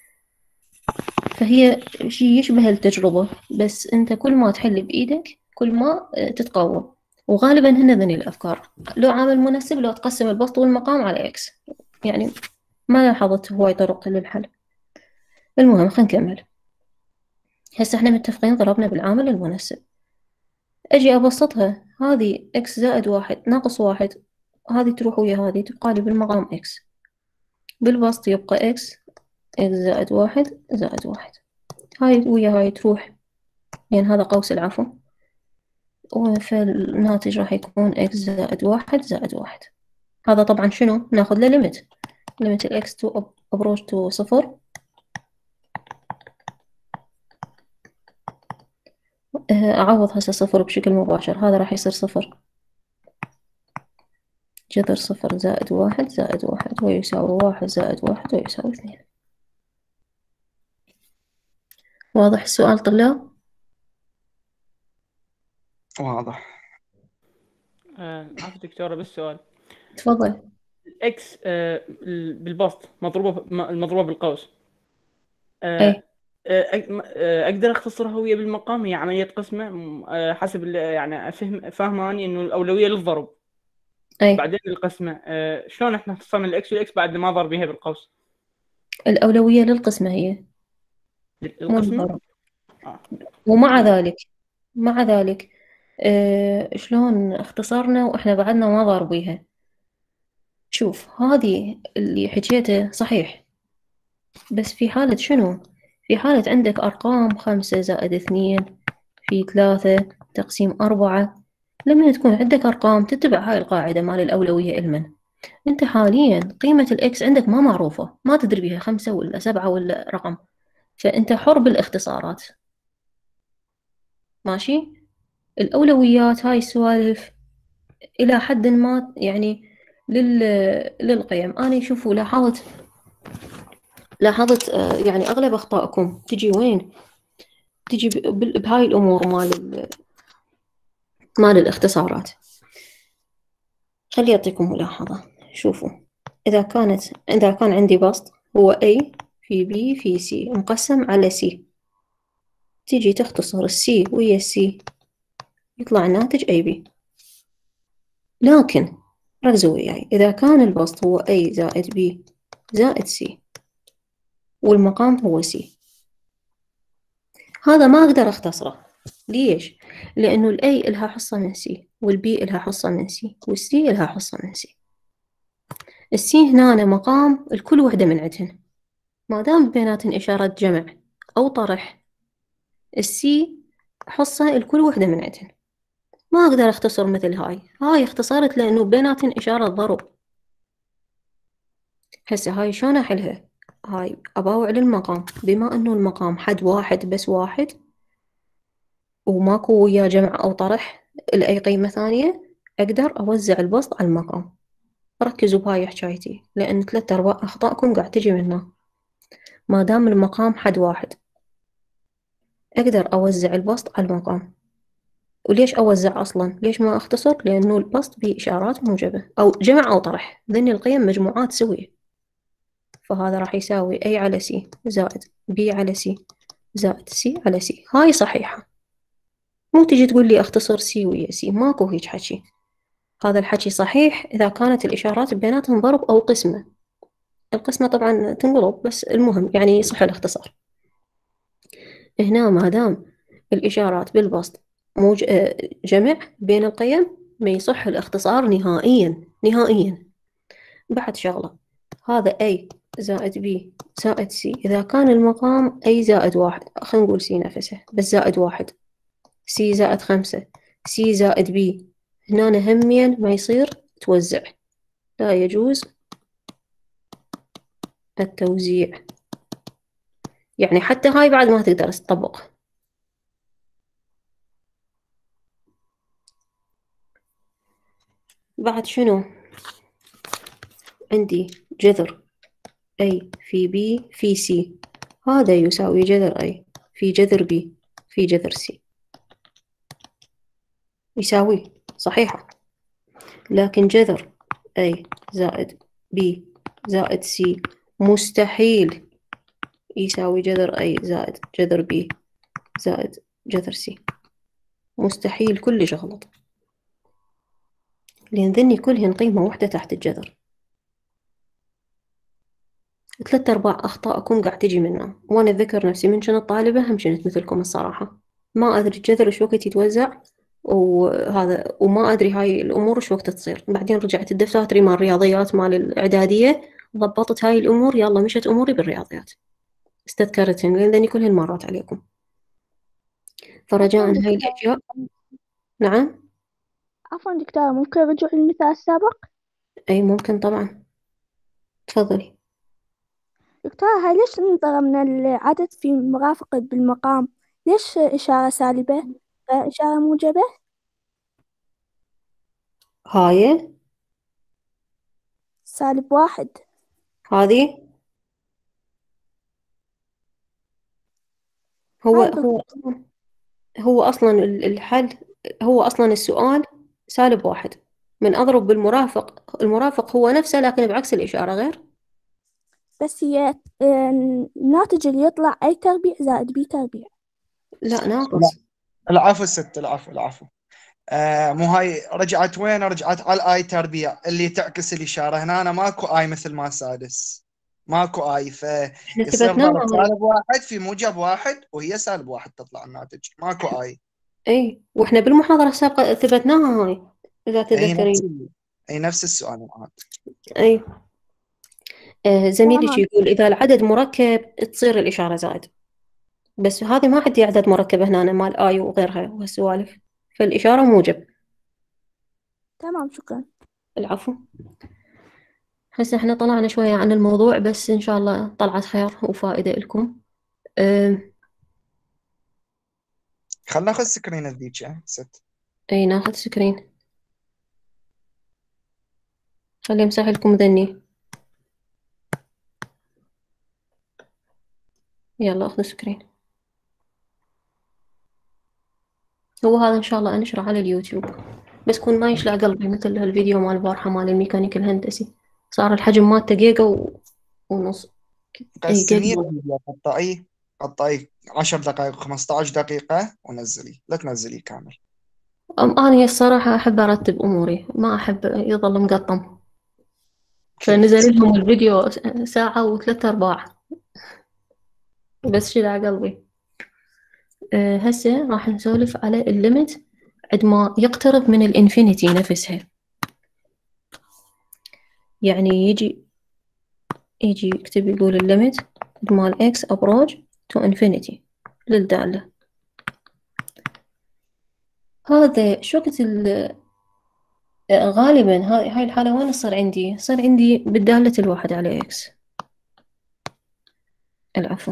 فهي شيء يشبه التجربة، بس أنت كل ما تحل بإيدك كل ما تتقوى. وغالبا هن ذني الأفكار، لو عامل مناسب لو تقسم البسط والمقام على إكس، يعني ما لاحظت هواي طرق للحل. المهم خلينا نكمل. هسه احنا متفقين ضربنا بالعامل المناسب، أجي أبسطها، هذه إكس زائد واحد ناقص واحد، هذه تروح ويا هذه تبقى لي بالمقام إكس، بالبسط يبقى إكس إكس زائد واحد زائد واحد، هاي ويا هاي تروح يعني هذا قوس العفو، فالناتج راح يكون إكس زائد واحد زائد واحد. هذا طبعا شنو؟ ناخذ له ليميت، ليميت الإكس تو أبروش تو صفر، أعوض هسه صفر بشكل مباشر، هذا راح يصير صفر جذر صفر زائد واحد زائد واحد ويساوي واحد زائد واحد ويساوي اثنين. واضح السؤال طلاب؟ واضح. آه، عفوا دكتورة بس سؤال. تفضل. اكس آه بالبسط مضروبة المضروبة بالقوس، آه أي آه آه اقدر اختصرها هوية بالمقام، هي عملية قسمة آه حسب يعني افهم فاهماني انه الاولوية للضرب أي بعدين القسمة. آه شلون احنا فصلنا الاكس والاكس بعد ما ضربيها بالقوس؟ الأولوية للقسمة هي مو القسمة للضرب. آه. ومع ذلك مع ذلك أه شلون اختصرنا وإحنا بعدنا ما ضاربيها. شوف هذه اللي حكيته صحيح، بس في حالة شنو؟ في حالة عندك أرقام خمسة زائد اثنين في ثلاثة تقسيم أربعة. لما تكون عندك أرقام تتبع هاي القاعدة مال الأولوية إلمن. أنت حاليا قيمة الإكس عندك ما معروفة، ما تدري بيها خمسة ولا سبعة ولا رقم، فأنت حر بالاختصارات. ماشي؟ الأولويات هاي السوالف إلى حد ما يعني لل... للقيم. أنا شوفوا لاحظت لاحظت آه، يعني أغلب أخطائكم تجي وين؟ تجي ب- ب- بهاي الأمور مال ال... مال الاختصارات. خلي أعطيكم ملاحظة. شوفوا، إذا كانت إذا كان عندي بسط هو A في B في C مقسم على C، تيجي تختصر السي ويا السي يطلع الناتج أي بي. لكن ركزوا وياي، إذا كان البسط هو A زائد B زائد C والمقام هو C، هذا ما أقدر أختصره. ليش؟ لأنه ال A إلها حصة من C وال B إلها حصة من C وال C إلها حصة من C. ال C هنا مقام الكل وحدة من عندهن، ما دام بيناتهن إشارة جمع أو طرح، ال C حصة الكل وحدة من عندهن. ما أقدر أختصر مثل هاي. هاي اختصرت لأنه بيناتهن إشارة ضرب. هسه هاي شلون أحلها؟ هاي أباوع للمقام، بما أنه المقام حد واحد بس واحد وماكو وياه جمع أو طرح لأي قيمة ثانية، أقدر أوزع البسط على المقام. ركزوا بهاي حكايتي، لأن ثلاثة أرباع أخطائكم قاعد تجي منه. ما دام المقام حد واحد أقدر أوزع البسط على المقام. وليش أوزع أصلا؟ ليش ما أختصر؟ لأنه البسط بإشارات موجبة أو جمع أو طرح، ذني القيم مجموعات سوية، فهذا راح يساوي A على C زائد B على C زائد C على C. هاي صحيحة. مو تجي تقول لي أختصر C ويا C، ماكو هيج حكي. هذا الحكي صحيح إذا كانت الإشارات بيناتهم ضرب أو قسمة. القسمة طبعا تنضرب، بس المهم يعني صح الاختصار. هنا ما دام الإشارات بالبسط موج... آه، جمع بين القيم، ما يصح الاختصار نهائيا نهائيا. بعد شغلة، هذا A زائد B زائد C، إذا كان المقام A زائد واحد، خلينا نقول C نفسه بس زائد واحد، C زائد خمسة، C زائد B، هنا هميا ما يصير توزع، لا يجوز التوزيع. يعني حتى هاي بعد ما تقدر تطبق. بعد شنو عندي؟ جذر A في B في C، هذا يساوي جذر A في جذر B في جذر C، يساوي صحيحة. لكن جذر A زائد B زائد C مستحيل يساوي جذر A زائد جذر B زائد جذر C، مستحيل، كلش غلط، لأن ذني كلهن قيمة واحدة تحت الجذر. ثلاثة أرباع أخطائكم قاعد تجي منه، وأنا أتذكر نفسي من كنت طالبة هم كنت مثلكم الصراحة، ما أدري الجذر إيش وقت يتوزع وهذا، وما أدري هاي الأمور إيش وقت تصير. بعدين رجعت الدفاتري مال الرياضيات مال الإعدادية، ضبطت هاي الأمور، يلا مشت أموري بالرياضيات، استذكرتهم لأن ذني كلهن مرات عليكم. فرجاء عفوا هاي دكتورة الأشياء. نعم. عفوا دكتورة ممكن رجوع للمثال السابق؟ أي ممكن طبعا، تفضلي. دكتورة هاي ليش ضربنا العدد في مرافقة بالمقام؟ ليش إشارة سالبة غير إشارة موجبة؟ هاي سالب واحد. هذه هو هاي هو بالضبط. هو أصلا ال- الحل، هو أصلا السؤال سالب واحد، من أضرب بالمرافق، المرافق هو نفسه لكن بعكس الإشارة غير. بس هي آه، الناتج اللي يطلع أي تربيع زائد بي تربيع. لا لا ناقص. العفو ست، العفو العفو. آه مو هاي رجعت وين؟ رجعت على الاي تربيع اللي تعكس الاشاره. هنا أنا ماكو اي مثل ما سادس، ماكو اي، احنا فيصير ضرب ثبتناها هاي. سالب واحد في موجب واحد وهي سالب واحد تطلع الناتج، ماكو اي. اي واحنا بالمحاضرة السابقة ثبتناها هاي اذا اي نفس تتذكرين. ال- اي نفس السؤال عاد. اي آه زميلي تمام. يقول اذا العدد مركب تصير الاشارة زائد، بس هذه ما عندي عدد مركب هنا أنا مال آي وغيرها وهالسوالف، فالإشارة موجب. تمام شكرا. العفو. هسه احنا طلعنا شوية عن الموضوع، بس إن شاء الله طلعت خير وفائدة لكم. أه خلنا ناخذ سكرين الذيك ها، ست. اي ناخذ سكرين، خلي امسح لكم ذني. يلا اخذ سكرين. هو هذا إن شاء الله أنشره على اليوتيوب، بس كون ما يشلع قلبي مثل هالفيديو مال البارحة مال الميكانيك الهندسي، صار الحجم مالته جيجا و... ونص. اي قسميه جيجا. الفيديو، قطعيه قطعيه عشر دقائق خمسة عشر دقيقة ونزلي، لا تنزليه كامل. أم أنا الصراحة أحب أرتب أموري، ما أحب يظل مقطم، فنزل لهم الفيديو ساعة وثلاثة أرباع بس شلع قلبي. أه هسه راح نسولف على الليمت عندما يقترب من الانفينيتي نفسها. يعني يجي يجي يكتب يقول الليمت مال x approach to infinity للدالة. هذا شو قلت ال- غالبا هاي هاي الحالة وين تصير عندي؟ تصير عندي بالدالة الواحد على x. العفو.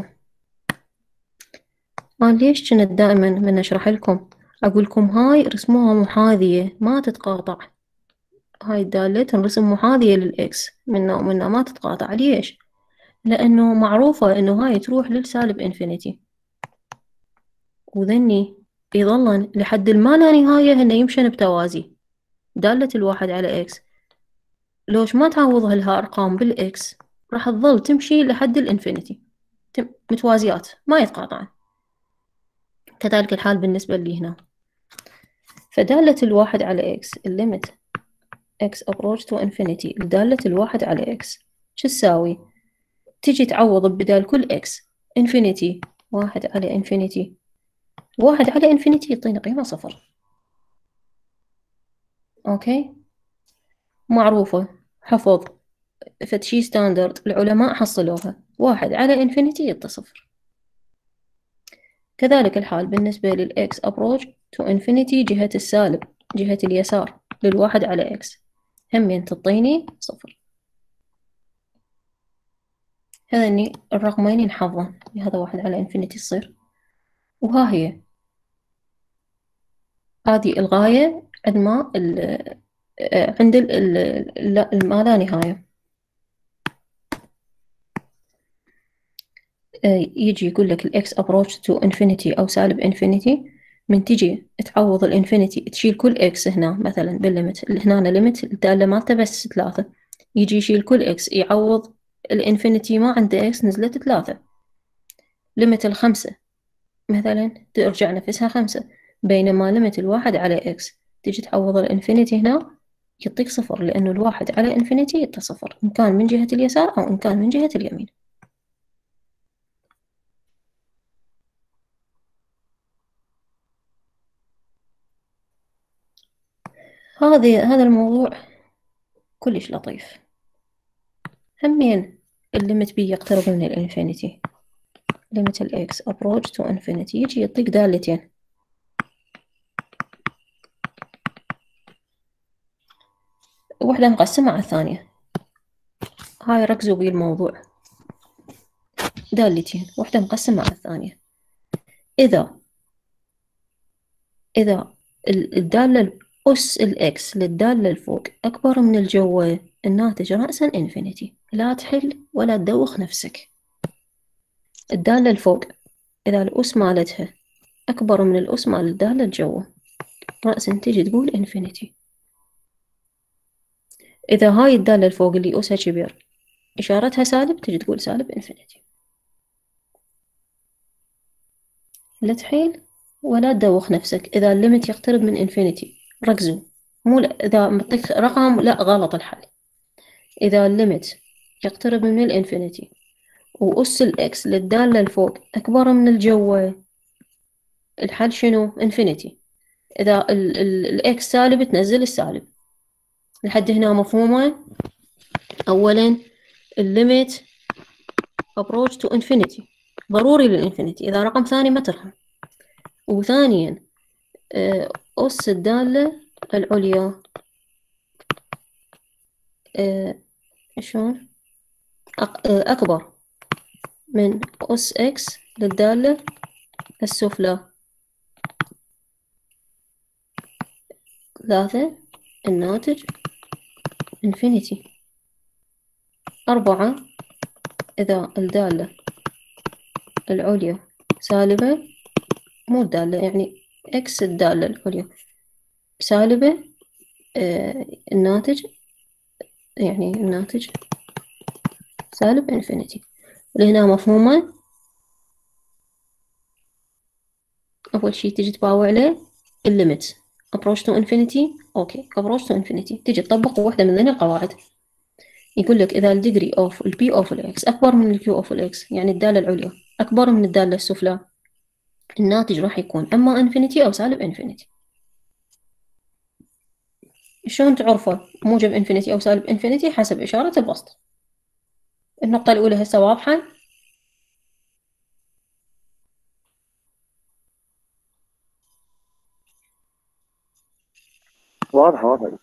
أنا ليش كنت دائما من أشرح لكم أقول لكم هاي رسموها محاذية ما تتقاطع، هاي الدالة تنرسم محاذية للإكس منا ومنا ما تتقاطع. ليش؟ لأنه معروفة إنه هاي تروح للسالب إنفينيتي، وذني يظلن لحد الما لا نهاية هن يمشن بتوازي. دالة الواحد على إكس لوش ما تعوضها لها أرقام بالإكس راح تظل تمشي لحد الإنفينيتي متوازيات ما يتقاطعن. كذلك الحال بالنسبة لي هنا. فدالة الواحد على إكس الليمت x approach to infinity الدالة الواحد على x شو تساوي؟ تجي تعوض بدال كل x infinity واحد على infinity واحد على infinity يعطينا قيمة صفر. أوكي معروفة حفظ فتشي ستاندرد العلماء حصلوها واحد على infinity يعطي صفر. كذلك الحال بالنسبة للx approach to infinity جهة السالب جهة اليسار للواحد على x همين تعطيني صفر. هذني الرقمين ينحفظن، هذا واحد على انفينيتي تصير، وها هي هذه الغاية عندما عند الما لا نهاية. يجي يقول لك الاكس ابروتش تو انفينيتي او سالب انفينيتي، من تجي تعوض الانفينيتي تشيل كل اكس هنا مثلا بالليمت، هنا ليمت الدالة مالته بس ثلاثة، يجي يشيل كل اكس يعوض الانفينيتي ما عنده اكس نزلت ثلاثة. ليمت الخمسة مثلا ترجع نفسها خمسة، بينما ليمت الواحد على اكس تجي تعوض الانفينيتي هنا يعطيك صفر، لأنه الواحد على انفينيتي يعطي صفر إن كان من جهة اليسار أو إن كان من جهة اليمين. هذا هذا الموضوع كلش لطيف. همين الليمت بي يقترب من الانفينيتي ليمت الاكس approach to infinity يجي يعطيك دالتين، واحدة مقسمة على الثانية. هاي ركزوا بي الموضوع، دالتين واحدة مقسمة على الثانية. إذا إذا الدالة أس الإكس للدالة الفوق أكبر من الجوة الناتج رأسا إنفينيتي، لا تحل ولا تدوخ نفسك. الدالة الفوق إذا الأس مالتها أكبر من الأس مال الدالة الجوة رأسا تجي تقول إنفينيتي. إذا هاي الدالة الفوق اللي أسها كبير إشارتها سالب تجي تقول سالب إنفينيتي. لا تحيل ولا تدوخ نفسك. إذا الليمت يقترب من إنفينيتي ركزوا، مو لا إذا مطيك رقم لا غلط الحل. إذا الليمت يقترب من الإنفينيتي وأس الإكس للدالة الفوق أكبر من الجوة الحل شنو؟ إنفينيتي. إذا ال ال الإكس سالب تنزل السالب. لحد هنا مفهومة؟ أولاً الليميت approach to infinity ضروري للإنفينيتي، إذا رقم ثاني ما ترهم. وثانياً أس الدالة العليا شلون أكبر من أس إكس للدالة السفلى. ثلاثة الناتج infinity. أربعة إذا الدالة العليا سالبة، مو الدالة يعني إكس الدالة العليا سالبة، آه الناتج يعني الناتج سالب انفينيتي. لهنا مفهومة؟ أول شي تجي تباوع عليه الليمت approach to infinity. أوكي approach to infinity تجي تطبق واحدة من ذني القواعد. يقول لك إذا الديجري أوف البي أوف الإكس أكبر من الكيو أوف الإكس، يعني الدالة العليا أكبر من الدالة السفلى، الناتج راح يكون إما انفينيتي أو سالب انفينيتي. شلون تعرفه موجب انفينيتي أو سالب انفينيتي؟ حسب إشارة البسط. النقطة الأولى هسه واضحة؟ واضحة واضحة.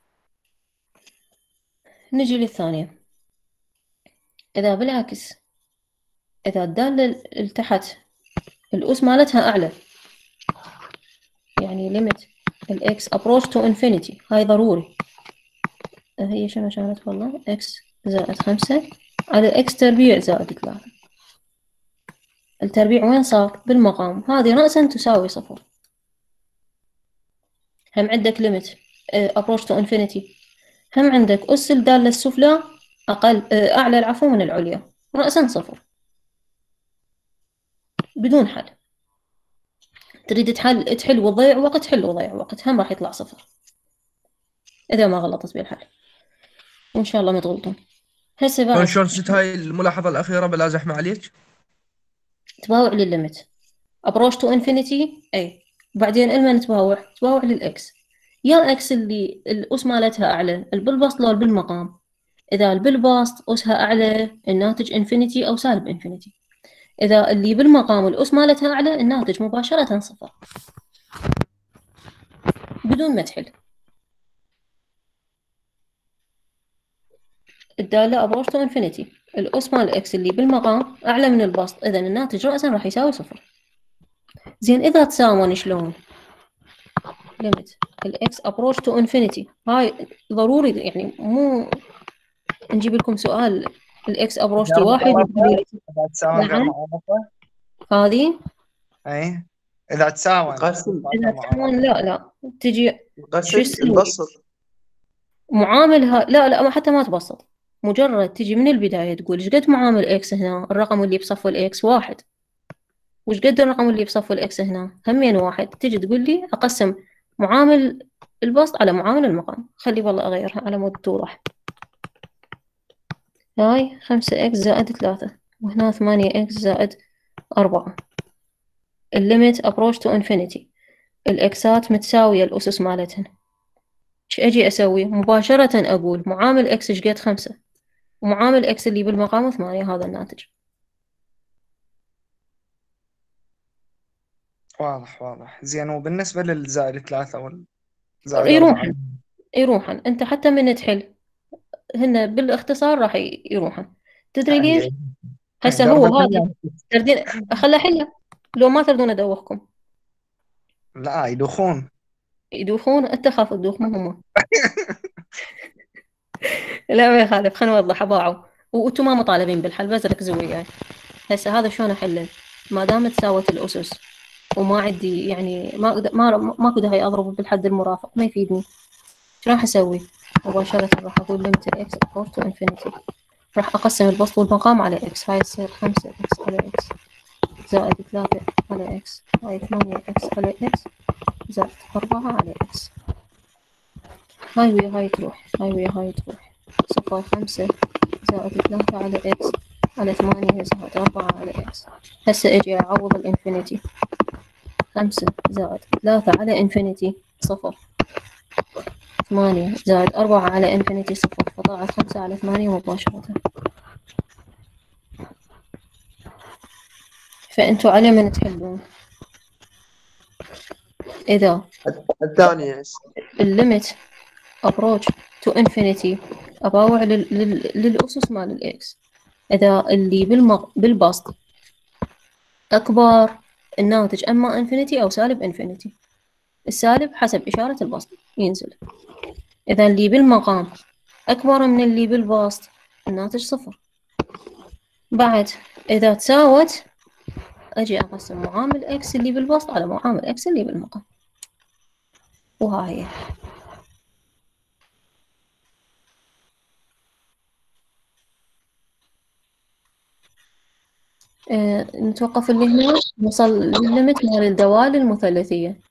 نجي للثانية. إذا بالعكس، إذا الدالة اللي تحت الأس مالتها أعلى، يعني limit الإكس approach to infinity، هاي ضروري. هي شنو كانت والله؟ إكس زائد خمسة على إكس تربيع زائد ثلاثة. التربيع وين صار؟ بالمقام، هذه رأسا تساوي صفر. هم عندك limit approach to infinity، هم عندك أس الدالة السفلى أقل أعلى العفو من العليا، رأسا صفر بدون حل. تريد تحل تحل وتضيع وقت، حل وضيع وقت، هم راح يطلع صفر إذا ما غلطت بالحل، وإن شاء الله ما تغلطون. هسه بعد شلون شفت هاي الملاحظة الأخيرة بلا زحمة عليك؟ تباوع للليمت approach to infinity، أي وبعدين إلما نتباوع تباوع للإكس، يا الإكس اللي الأس مالتها أعلى بالبسط لو بالمقام. إذا بالبسط أسها أعلى الناتج انفينيتي أو سالب انفينيتي، إذا اللي بالمقام الأس مالتها أعلى الناتج مباشرة صفر بدون ما تحل. الدالة approach to infinity الأس مال إكس اللي بالمقام أعلى من البسط، إذا الناتج رأسا راح يساوي صفر. زين إذا تساوون شلون؟ limit الإكس approach to infinity، هاي ضروري يعني مو نجيب لكم سؤال الإكس approach to واحد إذا تساوي غير معرفة هذه. أي إذا تساوي قسم إذا تساوون لا لا تجي شو قسم نبسط. معاملها لا لا ما حتى ما تبسط، مجرد تجي من البداية تقول إيش قد معامل إكس هنا، الرقم اللي بصف الإكس واحد، وإيش قد الرقم اللي بصف الإكس هنا همين واحد، تجي تقول لي أقسم معامل البسط على معامل المقام. خلي والله أغيرها على مود توضح. هاي خمسة إكس زائد ثلاثة، وهنا ثمانية إكس زائد أربعة. الليميت approach to infinity الإكسات متساوية الأسس مالتهن. إيش أجي أسوي؟ مباشرة أقول معامل إكس إيش قد خمسة، ومعامل إكس اللي بالمقام ثمانية، هذا الناتج. واضح واضح. زين وبالنسبة للزائد ثلاثة والزائد يروحن أربعة؟ يروحن أنت حتى من تحل هن بالاختصار راح يروحن. تدري ليش؟ هسه هو هذا تردين أخلى حله لو ما تردون أدوخكم. لا يدوخون يدوخون، أنت خاف تدوخ مو هم. لا ما يخالف، خلينا نوضح. باعوا وأنتم ما مطالبين بالحل، بس ركزوا وياي. هسه هذا شلون أحله؟ ما دام تساوت الأسس وما عندي يعني ما أقدر ما ماكو داعي أضرب بالحد المرافق، ما يفيدني. شو راح أسوي؟ مباشرة راح أقول limit x approach to infinity، راح أقسم البسط والمقام على x. هاي تصير خمسة x على x زائد ثلاثة على x، هاي ثمانية x على x زائد أربعة على x. هاي ويا هاي تروح، هاي ويا هاي تروح، صفر خمسة زائد ثلاثة على x على ثمانية زائد أربعة على x. هسه أجي أعوض الانفينيتي، خمسة زائد ثلاثة على انفينيتي صفر، ثمانية زائد أربعة على انفينيتي صفر، فطلعت خمسة على ثمانية مباشرة. فأنتوا على من تحلون؟ إذا الثانية الليمت approach to infinity أباوع لل... لل... للأسس مال الإكس، إذا اللي بالمق... بالبسط أكبر الناتج أما انفينيتي أو سالب انفينيتي، السالب حسب إشارة البسط ينزل. إذا اللي بالمقام أكبر من اللي بالبسط الناتج صفر. بعد إذا تساوت أجي أقسم معامل إكس اللي بالبسط على معامل إكس اللي بالمقام، وها هي. أه نتوقف اللي هنا، نوصل للليمت مال الدوال المثلثية.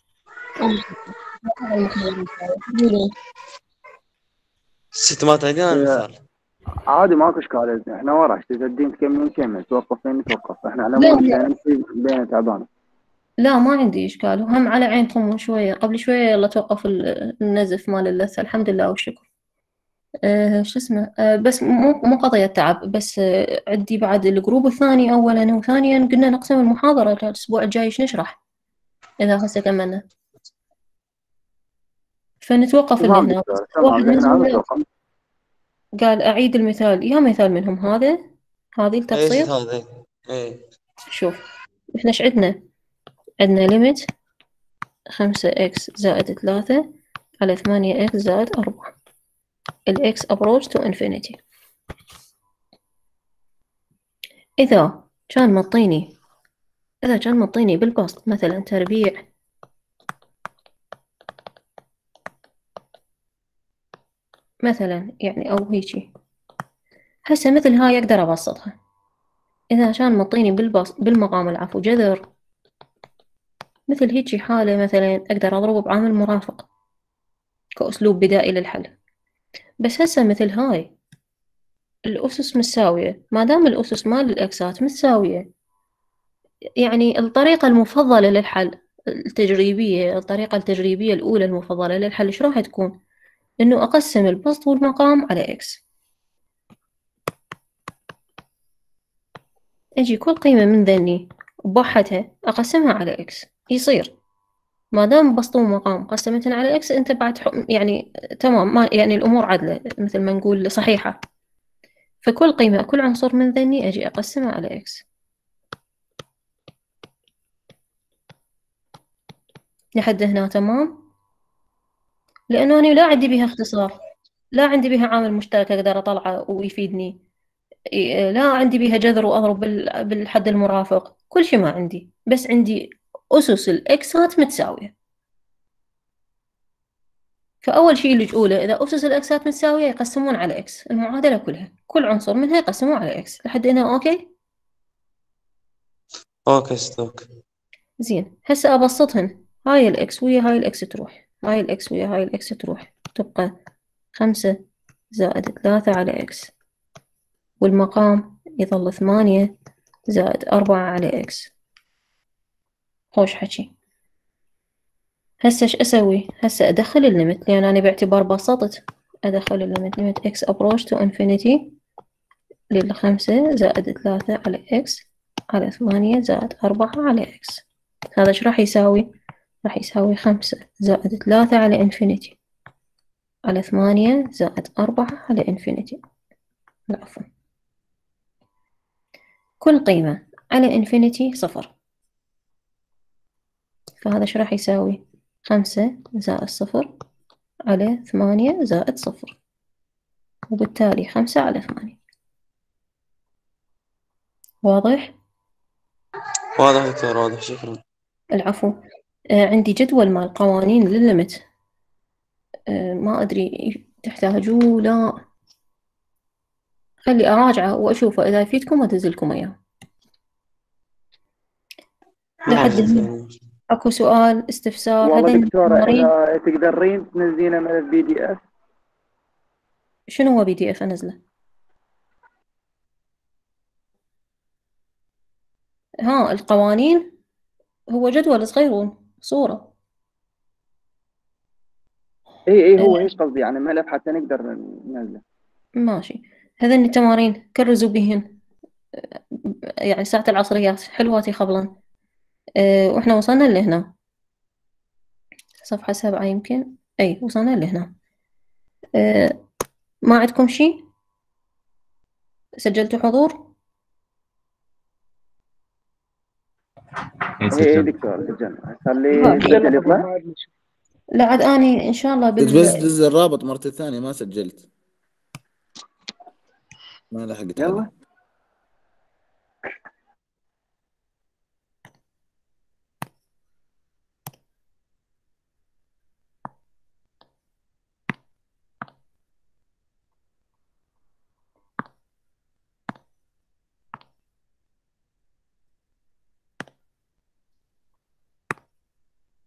ست ما تعيدين المثال. عادي ماكو اشكال، احنا وراش تزدين تكملين كمل، توقف فين توقف، احنا على لا مود لا نمشي بين تعبانه. لا ما عندي إشكال، وهم على عينكم شوية قبل شوية يلا توقف ال- النزف مال اللثة، الحمد لله والشكر. أه شو اسمه أه بس مو مو قضية تعب، بس أه عندي بعد الجروب الثاني أولا، وثانيا قلنا نقسم المحاضرة الأسبوع الجاي ايش نشرح إذا هسه كملنا، فنتوقف اللي تمام هنا. دكتور واحد تمام، احنا نزل نتوقف. قال أعيد المثال، يا مثال منهم هذا، هذه ايش التبسيط. هذا؟ ايه شوف احنا ايش عندنا؟ عندنا ليميت خمسة إكس زائد ثلاثة على ثمانية إكس زائد أربعة، الإكس approach to infinity. إذا كان مطيني إذا كان مطيني بالبسط مثلا تربيع مثلا يعني أو هيجي، هسه مثل هاي أقدر أبسطها. إذا كان مطيني بالبسط بالمقام العفو جذر، مثل هيجي حالة مثلا أقدر أضرب بعامل مرافق كأسلوب بدائي للحل. بس هسه مثل هاي الأسس متساوية، ما دام الأسس مال الإكسات متساوية، يعني الطريقة المفضلة للحل التجريبية، الطريقة التجريبية الأولى المفضلة للحل إيش راح تكون؟ إنه أقسم البسط والمقام على إكس، أجي كل قيمة من ذني بوحدها أقسمها على إكس، يصير ما دام بسط ومقام قسمتهن على إكس أنت بعد حكم يعني تمام، ما يعني الأمور عدلة مثل ما نقول صحيحة. فكل قيمة كل عنصر من ذني أجي أقسمها على إكس. لحد هنا تمام، لأنه أنا لا عندي بها اختصار، لا عندي بها عامل مشترك أقدر أطلعه ويفيدني، لا عندي بها جذر وأضرب بالحد المرافق، كل شيء ما عندي، بس عندي أسس الإكسات متساوية. فأول شيء اللي تقوله إذا أسس الإكسات متساوية يقسمون على إكس، المعادلة كلها كل عنصر منها يقسمون على إكس. لحد هنا أوكي؟ اوكي ستوك. زين هسه أبسطهن، هاي الإكس ويا هاي الإكس تروح، هاي الإكس ويا هاي الإكس تروح، تبقى خمسة زائد ثلاثة على إكس، والمقام يظل ثمانية زائد أربعة على إكس. خوش حكي. هسه ايش اسوي؟ هسه ادخل الليمت، لان انا باعتبار بسطت ادخل الليمت ليمت اكس ابروش تو انفينيتي للخمسة زائد ثلاثة على اكس على ثمانية زائد أربعة على اكس. هذا ايش راح يساوي؟ راح يساوي خمسة زائد ثلاثة على انفينيتي على ثمانية زائد أربعة على انفينيتي، عفوا كل قيمة على انفينيتي صفر. فهذا ايش راح يساوي؟ خمسة زائد صفر على ثمانية زائد صفر، وبالتالي خمسة على ثمانية. واضح؟ واضح دكتور واضح، شكرا. العفو. آه عندي جدول مال قوانين للليمت، آه ما أدري تحتاجوه لا، خلي أراجعه وأشوفه إذا يفيدكم أدزلكم إياه. لحد هنا أكو سؤال استفسار؟ والله هذا دكتورة المريض إذا تقدرين تنزلينه من البي دي إف. شنو هو بي دي إف أنزله؟ ها القوانين هو جدول صغير صورة. اي اي هو ايش قصدي يعني ملف حتى نقدر ننزله. ماشي، هذين التمارين كرزوا بهن يعني ساعة العصريات حلواتي خبلا. أه وإحنا وصلنا لهنا صفحة سبعة يمكن، أي وصلنا لهنا. أه ما عندكم شيء؟ سجلتوا حضور؟ اي اي دكتور سجلنا. هسه اللي سجل يطلع. لا عاد أني إن شاء الله بال بس دز الرابط مرة ثانية ما سجلت، ما لحقت يلا عليه.